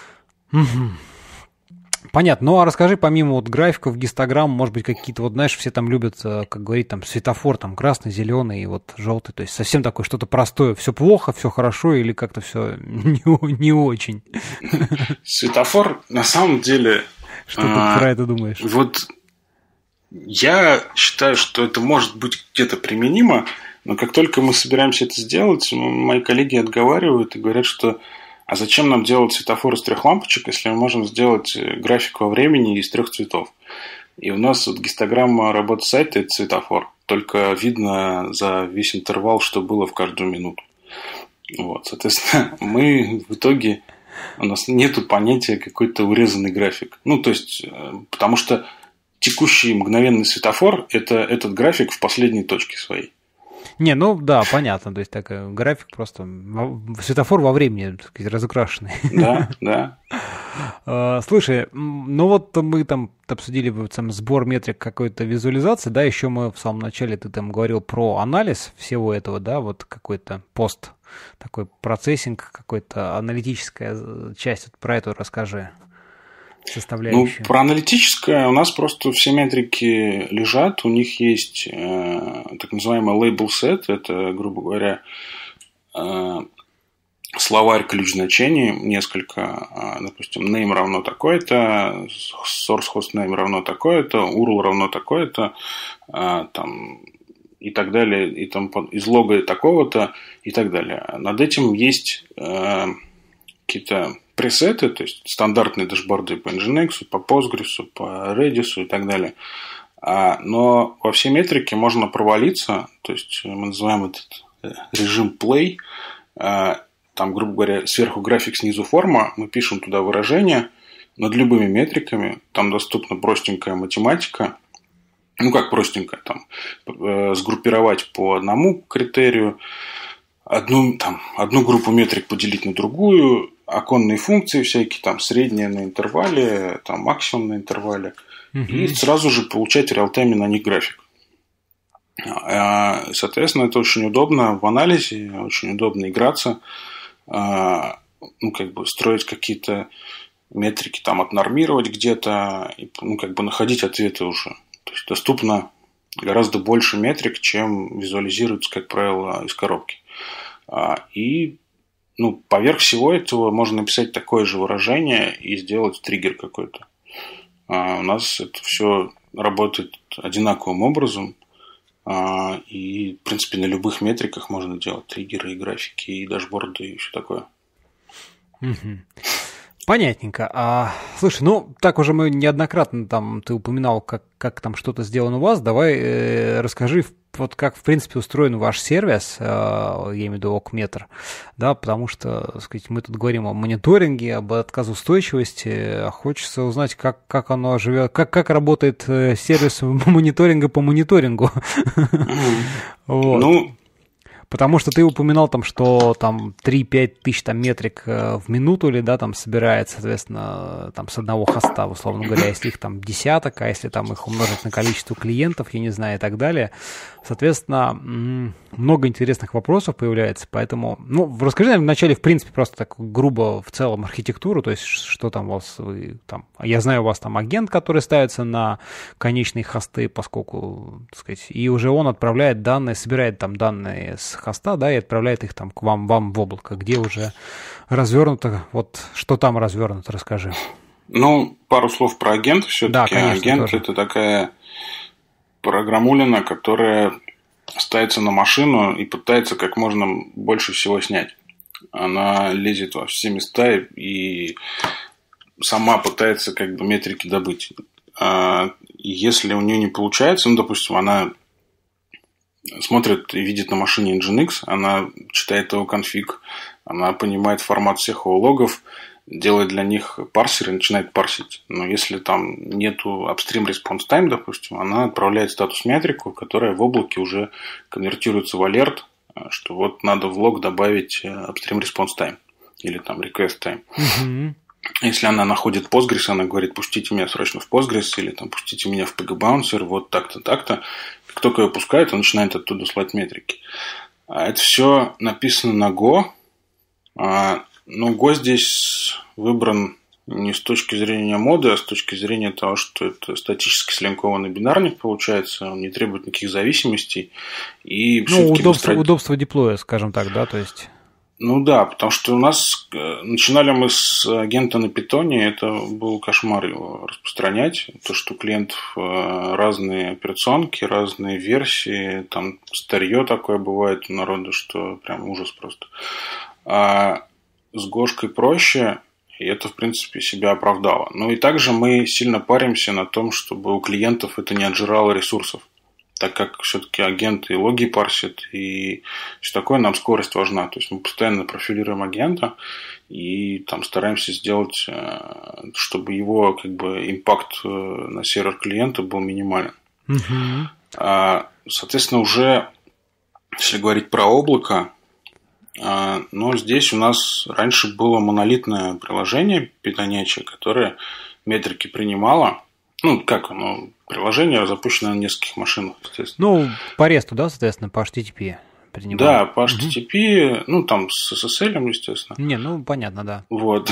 Speaker 1: Понятно. Ну, а расскажи, помимо графиков, гистограмм, может быть, какие-то, все любят, как говорить, светофор, красный, зеленый и желтый, то есть совсем такое что-то простое, все плохо, все хорошо или как-то все не очень?
Speaker 2: Светофор, на самом деле...
Speaker 1: Что ты про это думаешь?
Speaker 2: Я считаю, что это может быть где-то применимо, но как только мы собираемся это сделать, мои коллеги отговаривают и говорят, что а зачем нам делать светофор из 3 лампочек, если мы можем сделать график во времени из 3 цветов? И у нас вот гистограмма работы сайта – это светофор. Только видно за весь интервал, что было в каждую минуту. Вот, соответственно, мы в итоге... У нас нет понятия какой-то урезанный график. Ну, то есть, потому что текущий мгновенный светофор – это этот график в последней точке своей.
Speaker 1: Не, ну да, понятно. То есть, такой график просто... Светофор во времени, так сказать, разукрашенный.
Speaker 2: Да, да.
Speaker 1: Слушай, ну вот мы там обсудили там сбор метрик какой-то визуализации, да, еще мы в самом начале, ты там говорил про анализ всего этого, да, вот какой-то пост, такой процессинг, какой-то аналитическая часть, вот про это расскажи, составляющую.
Speaker 2: Ну, про аналитическое у нас просто все метрики лежат, у них есть так называемый label set, это, грубо говоря, словарь ключ значений, несколько, допустим, name равно такое-то, source host name равно такое-то, URL равно такое-то, там, и так далее, и там из лога такого-то, и так далее. Над этим есть какие-то пресеты, то есть стандартные дашборды по Nginx, по Postgres, по Redis и так далее. Но во все метрики можно провалиться, то есть мы называем этот режим play. Там, грубо говоря, сверху график, снизу форма, мы пишем туда выражение над любыми метриками, там доступна простенькая математика, ну как простенькая, там сгруппировать по одному критерию, одну группу метрик поделить на другую, оконные функции всякие, там средние на интервале, там максимум на интервале, и сразу же получать в реал-тайме на них график. Соответственно, это очень удобно в анализе, очень удобно играться, ну, как бы строить какие-то метрики, там, отнормировать где-то, ну, как бы находить ответы уже. То есть доступно гораздо больше метрик, чем визуализируется, как правило, из коробки. И, ну, поверх всего этого можно написать такое же выражение и сделать триггер какой-то. У нас это все работает одинаковым образом. И, в принципе, на любых метриках можно делать триггеры, и графики, и дашборды, и все такое.
Speaker 1: Понятненько. Слушай, ну, так уже мы неоднократно там, ты упоминал, как там что-то сделано у вас. Давай расскажи, вот как, в принципе, устроен ваш сервис, я имею в виду Окметр, да, потому что, так сказать, мы тут говорим о мониторинге, об отказоустойчивости, а хочется узнать, как оно живет, как работает сервис мониторинга по мониторингу. Вот. Потому что ты упоминал там, что там 3-5 тысяч там метрик в минуту или, да, там собирает, соответственно, там с одного хоста, условно говоря, если их там десяток, а если там их умножить на количество клиентов, я не знаю, и так далее. Соответственно, много интересных вопросов появляется, поэтому, ну, расскажи нам вначале, в принципе, просто так грубо в целом архитектуру, то есть что там у вас, я знаю, у вас там агент, который ставится на конечные хосты, поскольку, так сказать, и уже он отправляет данные, собирает там данные с хоста, да, и отправляет их там к вам в облако, где уже развернуто, вот что там развернуто, расскажи.
Speaker 2: Ну, пару слов про агента все-таки. Да, конечно, агент тоже. Это такая программулина, которая ставится на машину и пытается как можно больше всего снять. Она лезет во все места и сама пытается как бы метрики добыть. Если у нее не получается, ну, допустим, она смотрит и видит на машине Nginx, она читает его конфиг, она понимает формат всех его логов, делает для них парсер и начинает парсить. Но если там нету upstream response time, допустим, она отправляет статус-метрику, которая в облаке уже конвертируется в алерт, что вот надо в лог добавить upstream response time или там request time. Если она находит Postgres, она говорит, пустите меня срочно в Postgres или там пустите меня в PG-Bouncer, вот так-то, так-то. Как только ее пускает, он начинает оттуда слать метрики. Это все написано на Go. Но Go здесь выбран не с точки зрения моды, а с точки зрения того, что это статически слинкованный бинарник получается, он не требует никаких зависимостей. И
Speaker 1: удобство деплоя, скажем так, да, то есть...
Speaker 2: Ну да, потому что у нас начинали мы с агента на питоне, это был кошмар его распространять. То, что у клиентов разные операционки, разные версии, там старье такое бывает у народа, что прям ужас просто. с Гошкой проще, и это, в принципе, себя оправдало. Ну и также мы сильно паримся на том, чтобы у клиентов это не отжирало ресурсов. Так как все-таки агенты и логи парсят, и все такое, нам скорость важна. То есть мы постоянно профилируем агента и там стараемся сделать, чтобы его как бы импакт на сервер клиента был минимален. Соответственно, уже если говорить про облако, но здесь у нас раньше было монолитное приложение питонячее, которое метрики принимало. Ну, как оно? Приложение запущено на нескольких машинах, естественно.
Speaker 1: Ну, по ресту, да, соответственно, по HTTP принимало.
Speaker 2: Да, по HTTP, ну, там с SSL, естественно.
Speaker 1: Не, ну, понятно, да.
Speaker 2: Вот.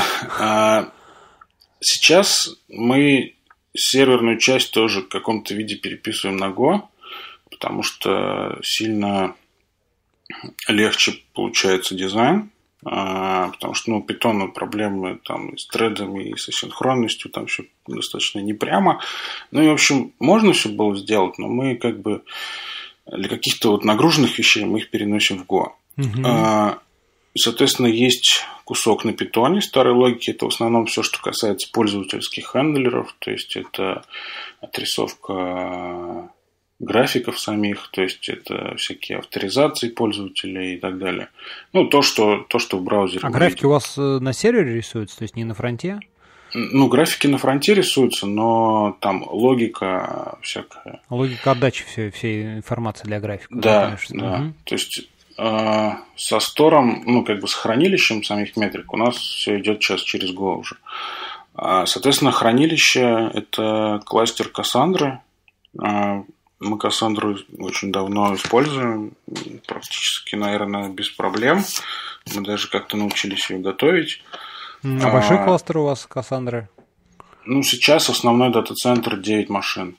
Speaker 2: Сейчас мы серверную часть тоже в каком-то виде переписываем на Go, потому что сильно легче получается дизайн, потому что, ну, у Python проблемы там и с тредами, и с асинхронностью, там все достаточно непрямо. Ну и, в общем, можно все было сделать, но мы как бы для каких-то вот нагруженных вещей мы их переносим в Go. Соответственно, есть кусок на Python старой логики. Это в основном все, что касается пользовательских хендлеров, то есть это отрисовка графиков самих, то есть это всякие авторизации пользователей и так далее. Ну, то, что в браузере.
Speaker 1: А графики у вас на сервере рисуются, то есть не на фронте?
Speaker 2: Ну, графики на фронте рисуются, но там логика всякая.
Speaker 1: Логика отдачи всей информации для графика.
Speaker 2: Да, да. То есть со стором, ну, как бы с хранилищем самих метрик у нас все идет сейчас через Go уже. Соответственно, хранилище – это кластер Кассандры. Мы Кассандру очень давно используем, практически, наверное, без проблем. Мы даже как-то научились ее готовить.
Speaker 1: А большой кластер у вас Кассандры?
Speaker 2: Ну, сейчас основной дата-центр 9 машин.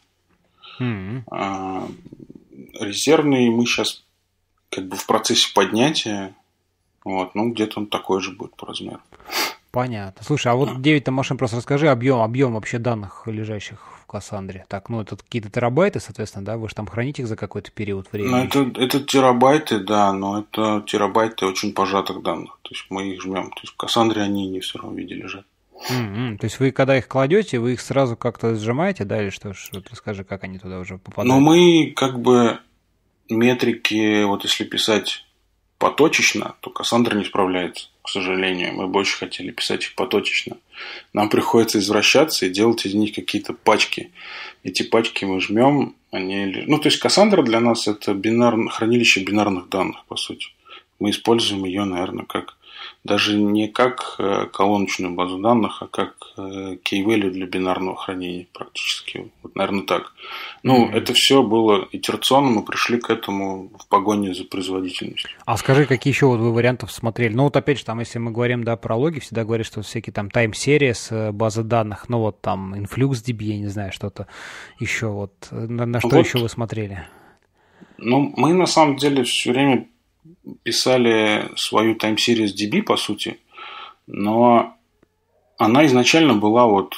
Speaker 2: Резервный мы сейчас как бы в процессе поднятия. Вот, ну, где-то он такой же будет по размеру.
Speaker 1: Понятно. Слушай, а вот 9 машин, просто расскажи объем вообще данных, лежащих в Кассандре. Так, ну, это какие-то терабайты, соответственно, да? Вы же там храните их за какой-то период времени?
Speaker 2: Ну, это терабайты, да, но это терабайты очень пожатых данных. То есть мы их жмем. То есть в Кассандре они не в сыром виде лежат.
Speaker 1: То есть вы, когда их кладете, вы их сразу как-то сжимаете, да, или что? Вот расскажи, как они туда уже попадают.
Speaker 2: Ну, мы как бы метрики, вот если писать поточечно, то Кассандра не справляется, к сожалению. Мы бы очень хотели писать их поточечно. Нам приходится извращаться и делать из них какие-то пачки. Эти пачки мы жмем, они... Ну, то есть Кассандра для нас это хранилище бинарных данных, по сути. Мы используем ее, наверное, как даже не как колоночную базу данных, а как key-value для бинарного хранения практически. Вот, наверное, так. Ну, это все было итерационно, мы пришли к этому в погоне за производительностью.
Speaker 1: А скажи, какие еще вот вы вариантов смотрели? Ну, вот опять же, там, если мы говорим, да, про логи, всегда говорят, что всякие там time series, базы данных, ну, вот там InfluxDB, я не знаю, что-то еще вот. На что вот еще вы смотрели?
Speaker 2: Ну, мы на самом деле все время писали свою time series DB, по сути, но она изначально была вот...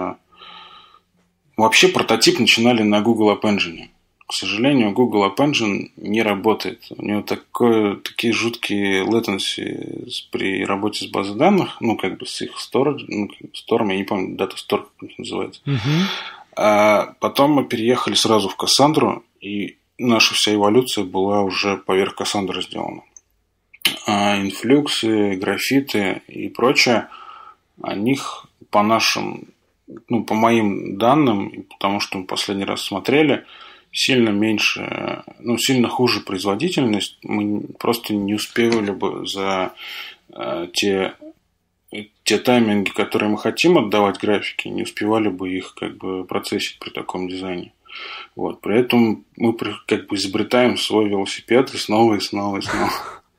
Speaker 2: Вообще прототип начинали на Google App Engine. К сожалению, Google App Engine не работает. У него такие жуткие latency при работе с базой данных, ну, как бы с их storage, ну, storm, я не помню, Data Store, как это называется. А потом мы переехали сразу в Кассандру, и наша вся эволюция была уже поверх Кассандры сделана. Инфлюксы, графиты и прочее, о них по нашим, ну, по моим данным, потому что мы последний раз смотрели, сильно меньше, ну, сильно хуже производительность. Мы просто не успевали бы за те тайминги, которые мы хотим отдавать графике, не успевали бы их как бы процессить при таком дизайне. Вот. При этом мы как бы изобретаем свой велосипед и снова, и снова, и снова.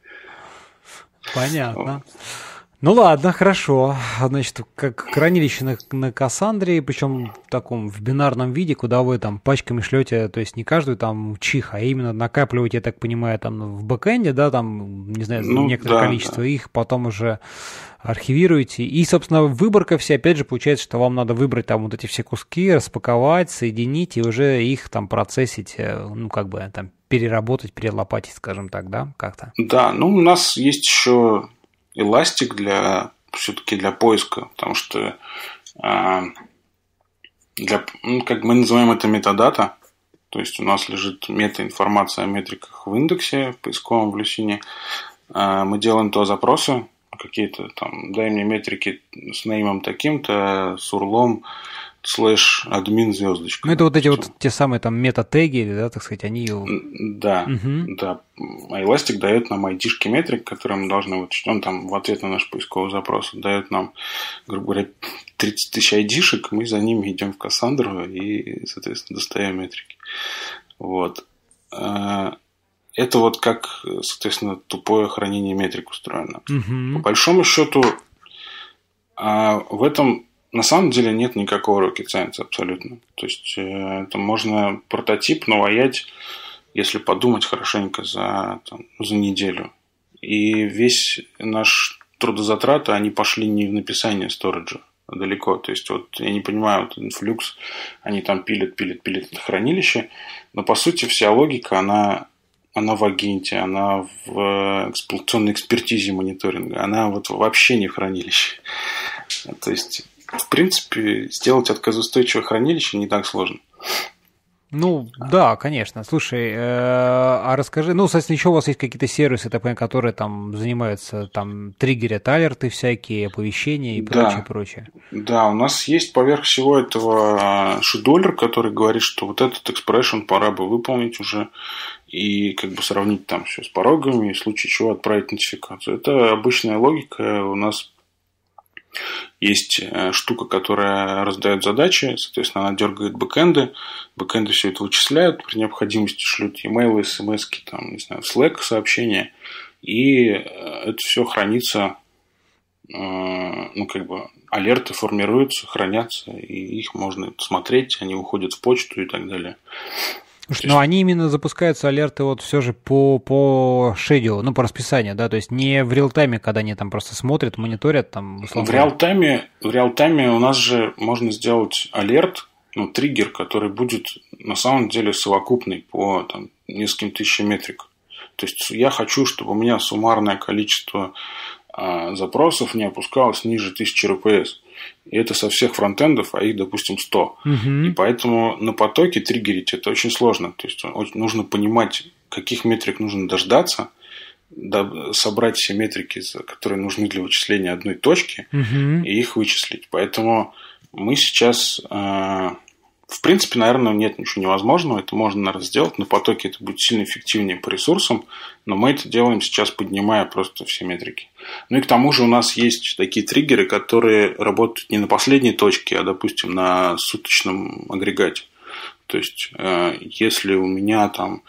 Speaker 1: Понятно. Ну ладно, хорошо. Значит, как хранилище на Кассандре, причем в таком в бинарном виде, куда вы там пачками шлете, то есть не каждую там чих, а именно накапливаете, я так понимаю, там в бэкэнде, да, там, не знаю, некоторое количество их, потом уже архивируете. И, собственно, выборка вся, опять же, получается, что вам надо выбрать там вот эти все куски, распаковать, соединить и уже их там процессить, ну, как бы там переработать, перелопатить, скажем так, да, как-то?
Speaker 2: Да, ну, у нас есть еще Elastic все-таки для поиска, потому что как мы называем это метадата, то есть у нас лежит метаинформация о метриках в индексе поисковом в Lucene. Мы делаем то запросы, какие-то там, дай мне метрики с неймом таким-то, с урлом, /админ звездочка.
Speaker 1: Ну, это вот эти вот те самые там мета-теги, да, так сказать, они...
Speaker 2: Да, да. А Elastic дает нам ID-шки метрик, которые мы должны вытащить. Он там в ответ на наш поисковый запрос дает нам, грубо говоря, 30 тысяч ID-шек, мы за ними идем в Кассандру и, соответственно, достаем метрики. Вот. Это вот как, соответственно, тупое хранение метрик устроено. По большому счету, в этом на самом деле нет никакого rocket science абсолютно. То есть, это можно прототип наваять, если подумать хорошенько, за неделю. И весь наш трудозатраты, они пошли не в написание сториджа далеко. То есть, вот я не понимаю, вот Influx, они там пилят это хранилище, но по сути вся логика, она в агенте, она в эксплуатационной экспертизе мониторинга, она вот вообще не в хранилище. То есть, в принципе, сделать отказоустойчивое хранилище не так сложно.
Speaker 1: Ну, да, конечно. Слушай, а расскажи, ну, соответственно, еще у вас есть какие-то сервисы, которые там занимаются, там, триггерят алерты всякие, оповещения и прочее.
Speaker 2: Да, у нас есть поверх всего этого шедулер, который говорит, что вот этот экспрессион пора бы выполнить уже и как бы сравнить там все с порогами, и в случае чего отправить нотификацию. Это обычная логика. У нас есть штука, которая раздает задачи, соответственно, она дергает бэкэнды все это вычисляют, при необходимости шлют e-mail, смс-ки, там, не знаю, Slack сообщения, и это все хранится, ну, как бы, алерты формируются, хранятся, и их можно смотреть, они уходят в почту и так далее.
Speaker 1: Но они именно запускаются, алерты, вот все же по шедулу, ну, по расписанию, да, то есть не в реал-тайме, когда они там просто смотрят, мониторят, там, условно.
Speaker 2: В реал-тайме у нас же можно сделать алерт, ну, триггер, который будет на самом деле совокупный по там, нескольким тысячам метрик. То есть я хочу, чтобы у меня суммарное количество запросов не опускалось ниже 1000 RPS. И это со всех фронтендов, а их, допустим, 100. И поэтому на потоке триггерить это очень сложно. То есть нужно понимать, каких метрик нужно дождаться, собрать все метрики, которые нужны для вычисления одной точки, и их вычислить. Поэтому мы сейчас... В принципе, наверное, нет ничего невозможного. Это можно, наверное, сделать. На потоке это будет сильно эффективнее по ресурсам. Но мы это делаем сейчас, поднимая просто все метрики. Ну и к тому же у нас есть такие триггеры, которые работают не на последней точке, а, допустим, на суточном агрегате. То есть, если у меня там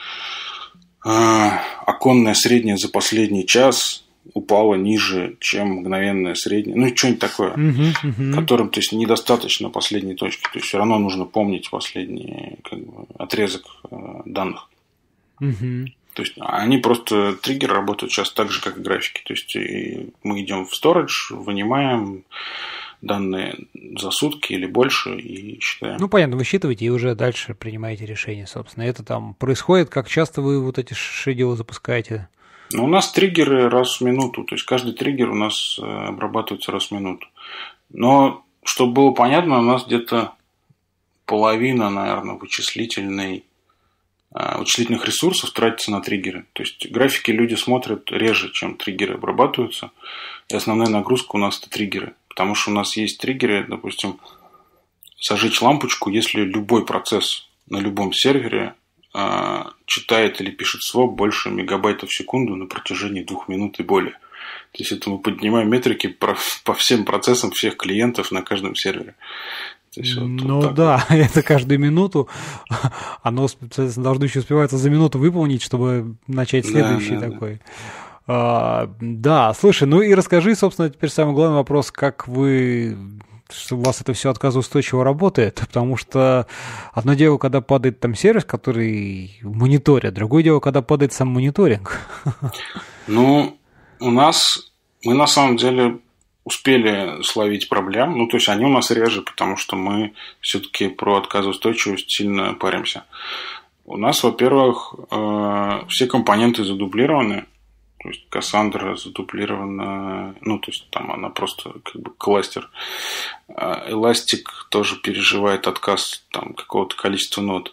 Speaker 2: оконное среднее за последний час упало ниже, чем мгновенное среднее. Ну, что-нибудь такое, которым, то есть, недостаточно последней точки. То есть, все равно нужно помнить последний как бы, отрезок данных. То есть, они просто, триггеры работают сейчас так же, как и графики. То есть, мы идем в storage, вынимаем данные за сутки или больше и считаем.
Speaker 1: Ну, понятно, высчитываете и уже дальше принимаете решение, собственно. Это там происходит, как часто вы вот эти шедулы запускаете?
Speaker 2: Ну, у нас триггеры раз в минуту, то есть каждый триггер у нас обрабатывается раз в минуту. Но, чтобы было понятно, у нас где-то половина, наверное, вычислительных ресурсов тратится на триггеры. То есть графики люди смотрят реже, чем триггеры обрабатываются. И основная нагрузка у нас это триггеры. Потому что у нас есть триггеры, допустим, зажечь лампочку, если любой процесс на любом сервере читает или пишет своп больше мегабайтов в секунду на протяжении 2 минут и более. То есть это мы поднимаем метрики по всем процессам всех клиентов на каждом сервере.
Speaker 1: Есть, вот да, вот. Это каждую минуту. Оно, соответственно, должно еще успеваться за минуту выполнить, чтобы начать следующий такой. Да, слушай, ну и расскажи, собственно, теперь самый главный вопрос, как что у вас это все отказоустойчиво работает, потому что одно дело, когда падает там сервис, который мониторит, другое дело, когда падает сам мониторинг.
Speaker 2: Ну, мы на самом деле успели словить проблем, ну, то есть они у нас реже, потому что мы все-таки про отказоустойчивость сильно паримся. У нас, во-первых, все компоненты задублированы, То есть Cassandra задублирована, ну, то есть там она просто как бы кластер. Elastic тоже переживает отказ там какого-то количества нод.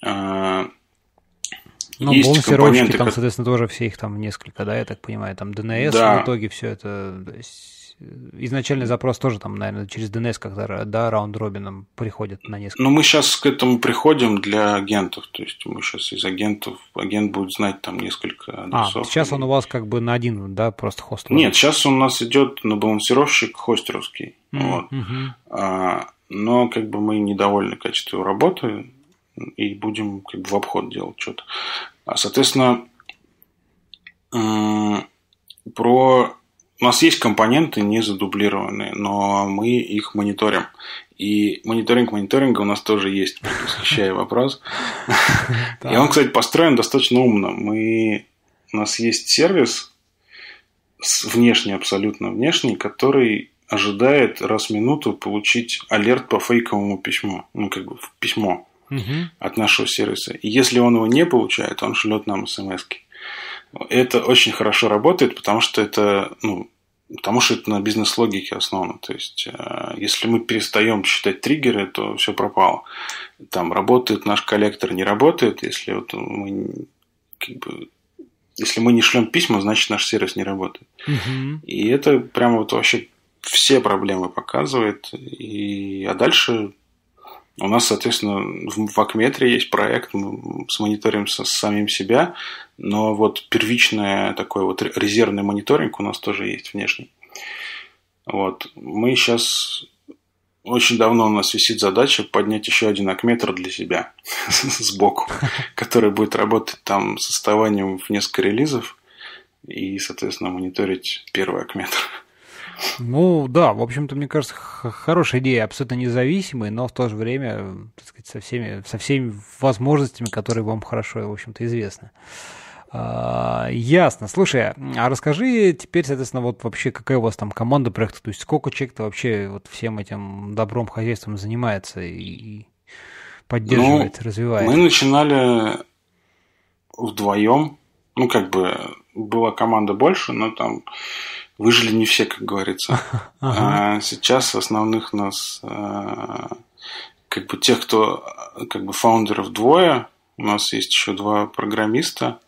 Speaker 1: Ну, балансировщики там, соответственно, тоже все их там несколько, да, я так понимаю, там DNS
Speaker 2: да.
Speaker 1: в итоге все это, то есть изначальный запрос тоже там, наверное, через DNS как-то, да, раунд-робином приходит на несколько.
Speaker 2: Ну, мы сейчас к этому приходим для агентов, то есть мы сейчас из агентов, агент будет знать там несколько адресов.
Speaker 1: Сейчас он у вас как бы на один, да, просто хост?
Speaker 2: Нет, сейчас у нас идет на балансировщик хостеровский, вот. Но как бы мы недовольны качеством работы, и будем как бы в обход делать что-то. Соответственно, у нас есть компоненты не задублированные, но мы их мониторим. И мониторинг мониторинга у нас тоже есть, предвосхищая вопрос. И он, кстати, построен достаточно умно. У нас есть сервис, внешний, абсолютно внешний, который ожидает раз в минуту получить алерт по фейковому письму. Ну, как бы в письмо от нашего сервиса. И если он его не получает, он шлет нам смс-ки. Это очень хорошо работает, потому что это на бизнес-логике основано. То есть, если мы перестаем считать триггеры, то все пропало. Там работает наш коллектор, не работает. Если мы не шлем письма, значит наш сервис не работает. И это прямо вот вообще все проблемы показывает. А дальше у нас, соответственно, в Акметре есть проект, мы смониторим с самим себя, но вот первичный такой вот резервный мониторинг у нас тоже есть внешний. Вот. Мы сейчас... Очень давно у нас висит задача поднять еще один Акметр для себя сбоку, который будет работать там с отставанием в несколько релизов и, соответственно, мониторить первый Акметр.
Speaker 1: Ну, да, в общем-то, мне кажется, хорошая идея, абсолютно независимый, но в то же время, так сказать, со всеми возможностями, которые вам хорошо, в общем-то, известны. Ясно. Слушай, а расскажи теперь, соответственно, вот вообще какая у вас там команда проекта, то есть сколько человек-то вообще вот всем этим добром хозяйством занимается и поддерживает, развивает?
Speaker 2: Мы начинали вдвоем, была команда больше, но там выжили не все, как говорится. Сейчас основных нас, тех, кто, фаундеров двое, у нас есть еще 2 программиста.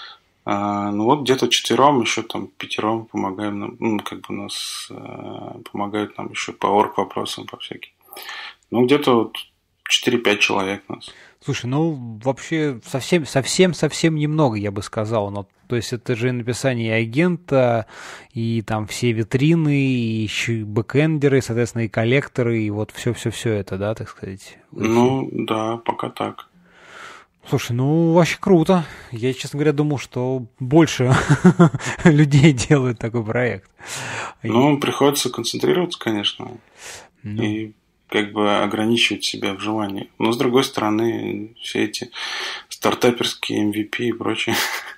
Speaker 2: Где-то 4, еще там 5 помогаем нам, нас помогают нам еще по орг-вопросам, по всяким. Где-то вот 4-5 человек у нас.
Speaker 1: Слушай, вообще совсем немного, я бы сказал. То есть это же написание агента, и там все витрины, и еще и бэкэндеры, соответственно, и коллекторы, и вот все это, да, так сказать?
Speaker 2: Да, пока так.
Speaker 1: Слушай, вообще круто. Я, честно говоря, думал, что больше людей делают такой проект.
Speaker 2: Приходится концентрироваться, конечно, и ограничивать себя в желании. Но, с другой стороны, все эти стартаперские MVP и прочее.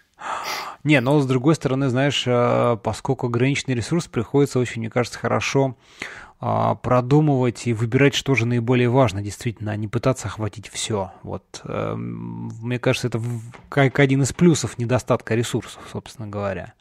Speaker 1: Но с другой стороны, знаешь, поскольку ограниченный ресурс, приходится очень, мне кажется, хорошо продумывать и выбирать, что же наиболее важно, действительно, а не пытаться охватить все. Вот, мне кажется, это как один из плюсов недостатка ресурсов, собственно говоря.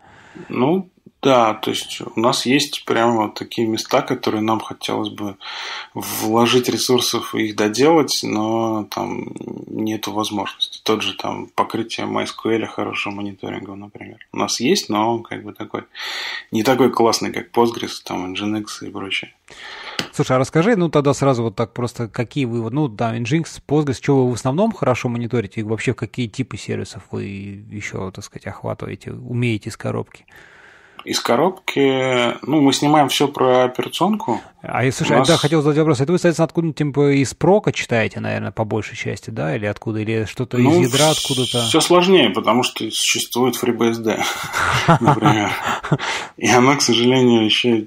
Speaker 2: Да, то есть у нас есть прямо такие места, которые нам хотелось бы вложить ресурсов и их доделать, но там нету возможности. Тот же там покрытие MySQL хорошего мониторинга, например. У нас есть, но он такой не такой классный, как Postgres, там Nginx и прочее.
Speaker 1: Слушай, а расскажи, тогда сразу вот так просто, какие вы, Nginx, Postgres, что вы в основном хорошо мониторите, и вообще какие типы сервисов вы еще, так сказать, охватываете, умеете из коробки?
Speaker 2: Из коробки, мы снимаем все про операционку.
Speaker 1: Слушай, хотел задать вопрос. Это вы, соответственно, откуда-нибудь из прока читаете, наверное, по большей части, да? Или откуда? Или что-то из ядра откуда-то?
Speaker 2: Все сложнее, потому что существует FreeBSD, например. И оно, к сожалению, еще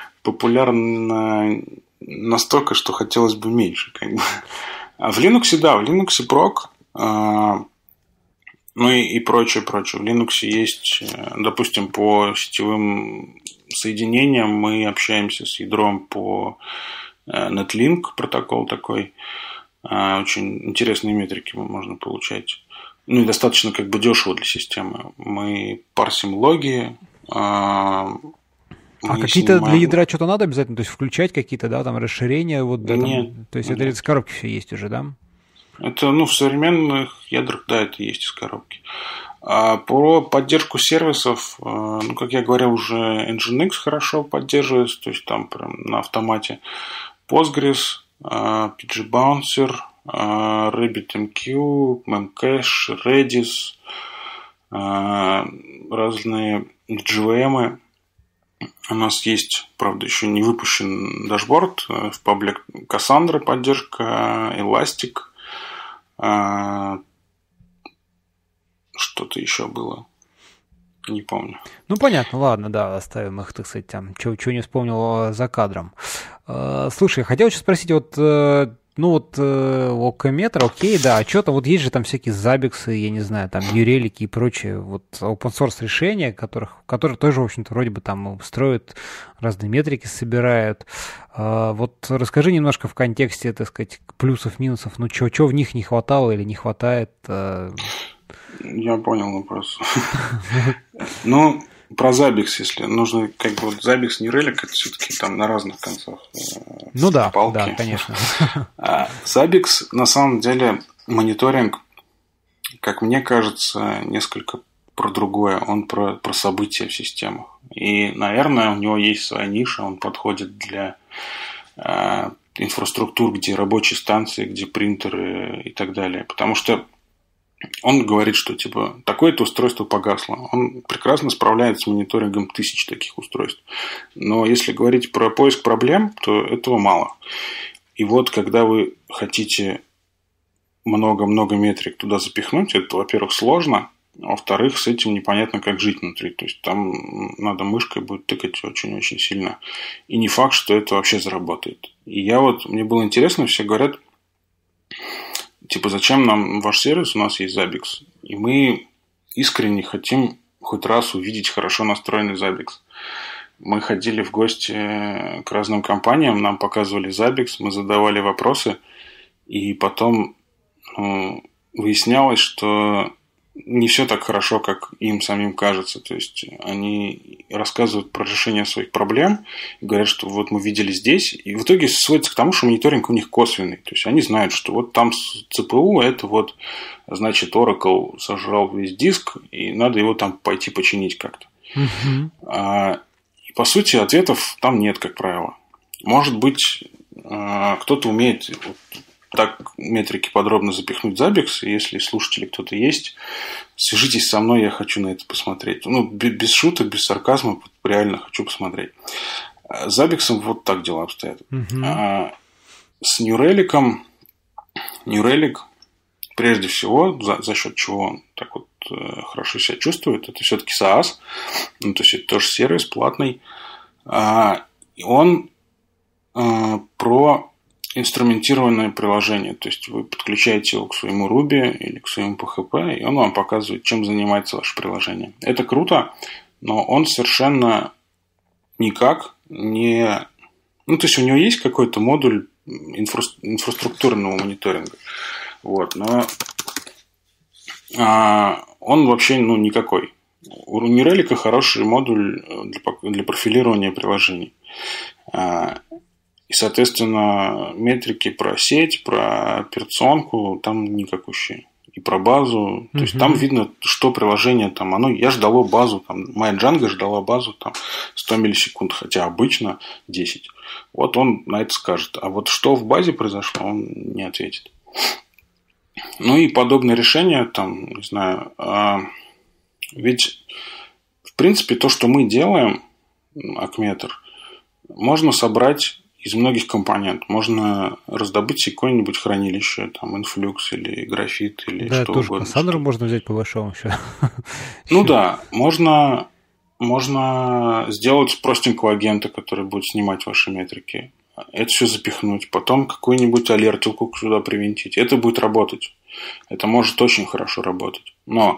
Speaker 2: популярно настолько, что хотелось бы меньше. А в Linux, да, в Linux прок... и прочее. В Linux есть, допустим, по сетевым соединениям мы общаемся с ядром по Netlink, протокол такой. Очень интересные метрики можно получать. ну и достаточно как бы дешево для системы. Мы парсим логи.
Speaker 1: Какие-то для ядра что-то надо обязательно? То есть включать какие-то, да, там расширения? Вот, да,
Speaker 2: нет.
Speaker 1: Там, то есть это из коробки все есть уже, да?
Speaker 2: Это, ну, в современных ядрах, да, это есть из коробки. А про поддержку сервисов, ну, как я говорил, уже Nginx хорошо поддерживается, то есть там прям на автомате. Postgres, pgbouncer, RabbitMQ, Memcache, Redis, разные JVM. У нас есть, правда, еще не выпущен дашборд в паблик Cassandra поддержка, Elastic, что-то еще было. Не помню.
Speaker 1: Ну, понятно, ладно, да, оставим их, так сказать, там, чего не вспомнил за кадром. Слушай, хотел еще спросить, вот, Оккаметр, окей, да, а что-то, вот есть же там всякие Забиксы, я не знаю, там, Юрелики и прочие, вот, open-source решения, которые тоже, в общем-то, вроде бы там строят, разные метрики собирают. Вот расскажи немножко в контексте, так сказать, плюсов-минусов, ну, чего в них не хватало или не хватает?
Speaker 2: Я понял вопрос. Ну, про Zabbix, если нужно, как бы, вот Zabbix, New Relic, это все-таки там на разных концах
Speaker 1: палки. Да, конечно.
Speaker 2: Zabbix, на самом деле, мониторинг, как мне кажется, несколько про другое. Он про события в системах. И, наверное, у него есть своя ниша, он подходит для инфраструктур, где рабочие станции, где принтеры и так далее. Потому что он говорит, что типа такое-то устройство погасло. Он прекрасно справляется с мониторингом тысяч таких устройств. Но если говорить про поиск проблем, то этого мало. И вот когда вы хотите много-много метрик туда запихнуть, это, во-первых, сложно, а во-вторых, с этим непонятно, как жить внутри. То есть там надо мышкой будет тыкать очень-очень сильно. И не факт, что это вообще заработает. И мне было интересно, все говорят, типа, зачем нам ваш сервис, у нас есть Zabbix. И мы искренне хотим хоть раз увидеть хорошо настроенный Zabbix. Мы ходили в гости к разным компаниям, нам показывали Zabbix, мы задавали вопросы, и потом выяснялось, что не все так хорошо, как им самим кажется. То есть они рассказывают про решение своих проблем, говорят, что вот мы видели здесь, и в итоге сводится к тому, что мониторинг у них косвенный. То есть они знают, что вот там ЦПУ, это вот, значит, Oracle сожрал весь диск, и надо его там пойти починить как-то. И по сути ответов там нет, как правило. Может быть, кто-то умеет так метрики подробно запихнуть в Zabbix. Если слушатели кто-то есть, свяжитесь со мной, я хочу на это посмотреть. Ну, без шуток, без сарказма, реально хочу посмотреть. С Zabbix вот так дела обстоят. С New Relic, прежде всего, за счет чего он так вот хорошо себя чувствует, это все-таки SaaS, ну, то есть это тоже сервис платный. И он про инструментированное приложение. То есть вы подключаете его к своему Ruby или к своему PHP, и он вам показывает, чем занимается ваше приложение. Это круто, но он совершенно никак не... Ну, то есть у него есть какой-то модуль инфраструктурного мониторинга. Вот, но он вообще никакой. У New Relic хороший модуль для профилирования приложений. И, соответственно, метрики про сеть, про операционку там никакущие. И про базу. То есть там видно, что приложение там. Я ждало базу. Там, моя Django ждала базу там, 100 миллисекунд, хотя обычно 10. Вот он на это скажет. А вот что в базе произошло, он не ответит. Ну и подобные решения, там, не знаю. Ведь, в принципе, то, что мы делаем, Оккаметр, можно собрать из многих компонентов. Можно раздобыть себе какое-нибудь хранилище, там, Influx или графит, или
Speaker 1: да,
Speaker 2: что
Speaker 1: тоже
Speaker 2: угодно.
Speaker 1: Cassandra можно взять по большому счету.
Speaker 2: Ну да, можно сделать простенького агента, который будет снимать ваши метрики. Это все запихнуть. Потом какую-нибудь алертилку сюда привинтить. Это будет работать. Это может очень хорошо работать. Но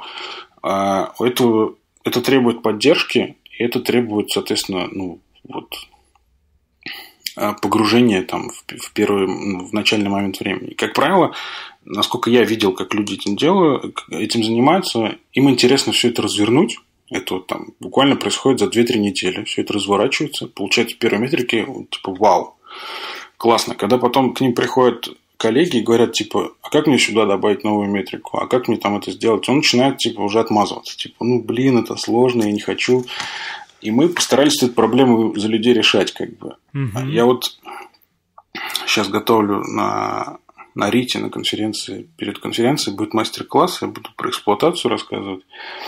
Speaker 2: это требует поддержки, и это требует, соответственно, погружения там в начальный момент времени. Как правило, насколько я видел, как люди этим занимаются, им интересно все это развернуть. Это вот там буквально происходит за 2-3 недели. Все это разворачивается. Получается первые метрики, типа, вау, классно. Когда потом к ним приходят коллеги и говорят, типа, а как мне сюда добавить новую метрику? А как мне там это сделать? Он начинает, типа, уже отмазываться. Типа, это сложно, я не хочу. И мы постарались эту проблему за людей решать, как бы. Я вот сейчас готовлю на РИТе, на конференции. Перед конференцией будет мастер-класс, я буду про эксплуатацию рассказывать.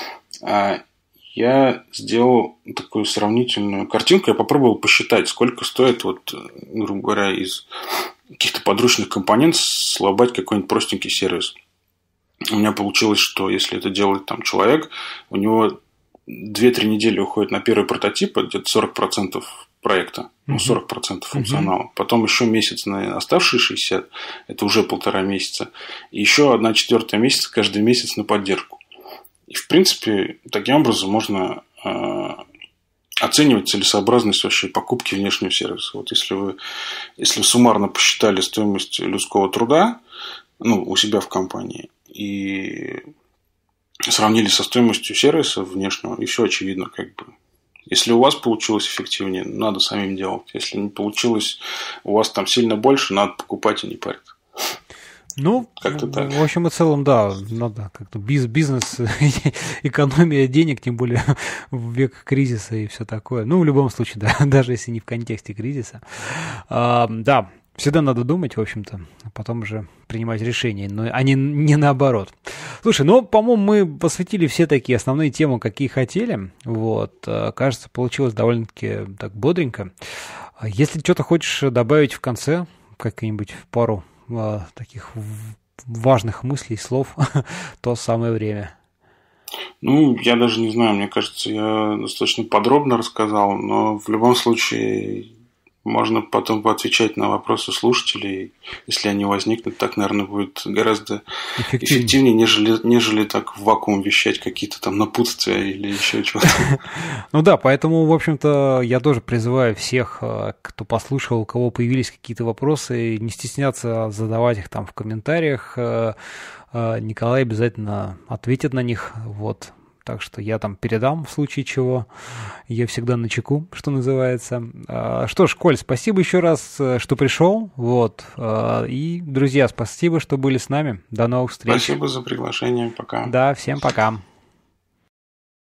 Speaker 2: Я сделал такую сравнительную картинку. Я попробовал посчитать, сколько стоит, грубо говоря, из каких-то подручных компонентов слабать какой-нибудь простенький сервис. У меня получилось, что если это делает там человек, у него 2-3 недели уходит на первый прототип, где-то 40% проекта, 40% функционала. Потом еще месяц на оставшиеся 60%, это уже 1,5 месяца. И еще 1/4 месяца каждый месяц на поддержку. И, в принципе, таким образом можно оценивать целесообразность вообще покупки внешнего сервиса. Вот если вы суммарно посчитали стоимость людского труда у себя в компании и сравнили со стоимостью сервиса внешнего, и все очевидно, как бы. Если у вас получилось эффективнее, надо самим делать. Если не получилось, у вас там сильно больше, надо покупать и не париться.
Speaker 1: Как-то так. В общем и целом, да, надо как-то бизнес, экономия денег, тем более в век кризиса и все такое. В любом случае, да, даже если не в контексте кризиса. Да, всегда надо думать, в общем-то, а потом уже принимать решения, а не наоборот. Слушай, по-моему, мы посвятили все такие основные темы, какие хотели. Кажется, получилось довольно-таки так бодренько. Если что-то хочешь добавить в конце, какие-нибудь пару таких важных мыслей, слов, то самое время.
Speaker 2: Я даже не знаю, мне кажется, я достаточно подробно рассказал, но в любом случае можно потом поотвечать на вопросы слушателей, если они возникнут. Так, наверное, будет гораздо эффективнее, нежели так в вакуум вещать какие-то там напутствия или еще чего-то.
Speaker 1: Да, поэтому, в общем-то, я тоже призываю всех, кто послушал, у кого появились какие-то вопросы, не стесняться задавать их там в комментариях. Николай обязательно ответит на них, Так что я там передам в случае чего. Я всегда начеку, что называется. Что ж, Коль, спасибо еще раз, что пришел. И, друзья, спасибо, что были с нами. До новых встреч.
Speaker 2: Спасибо за приглашение. Пока.
Speaker 1: Да, всем пока.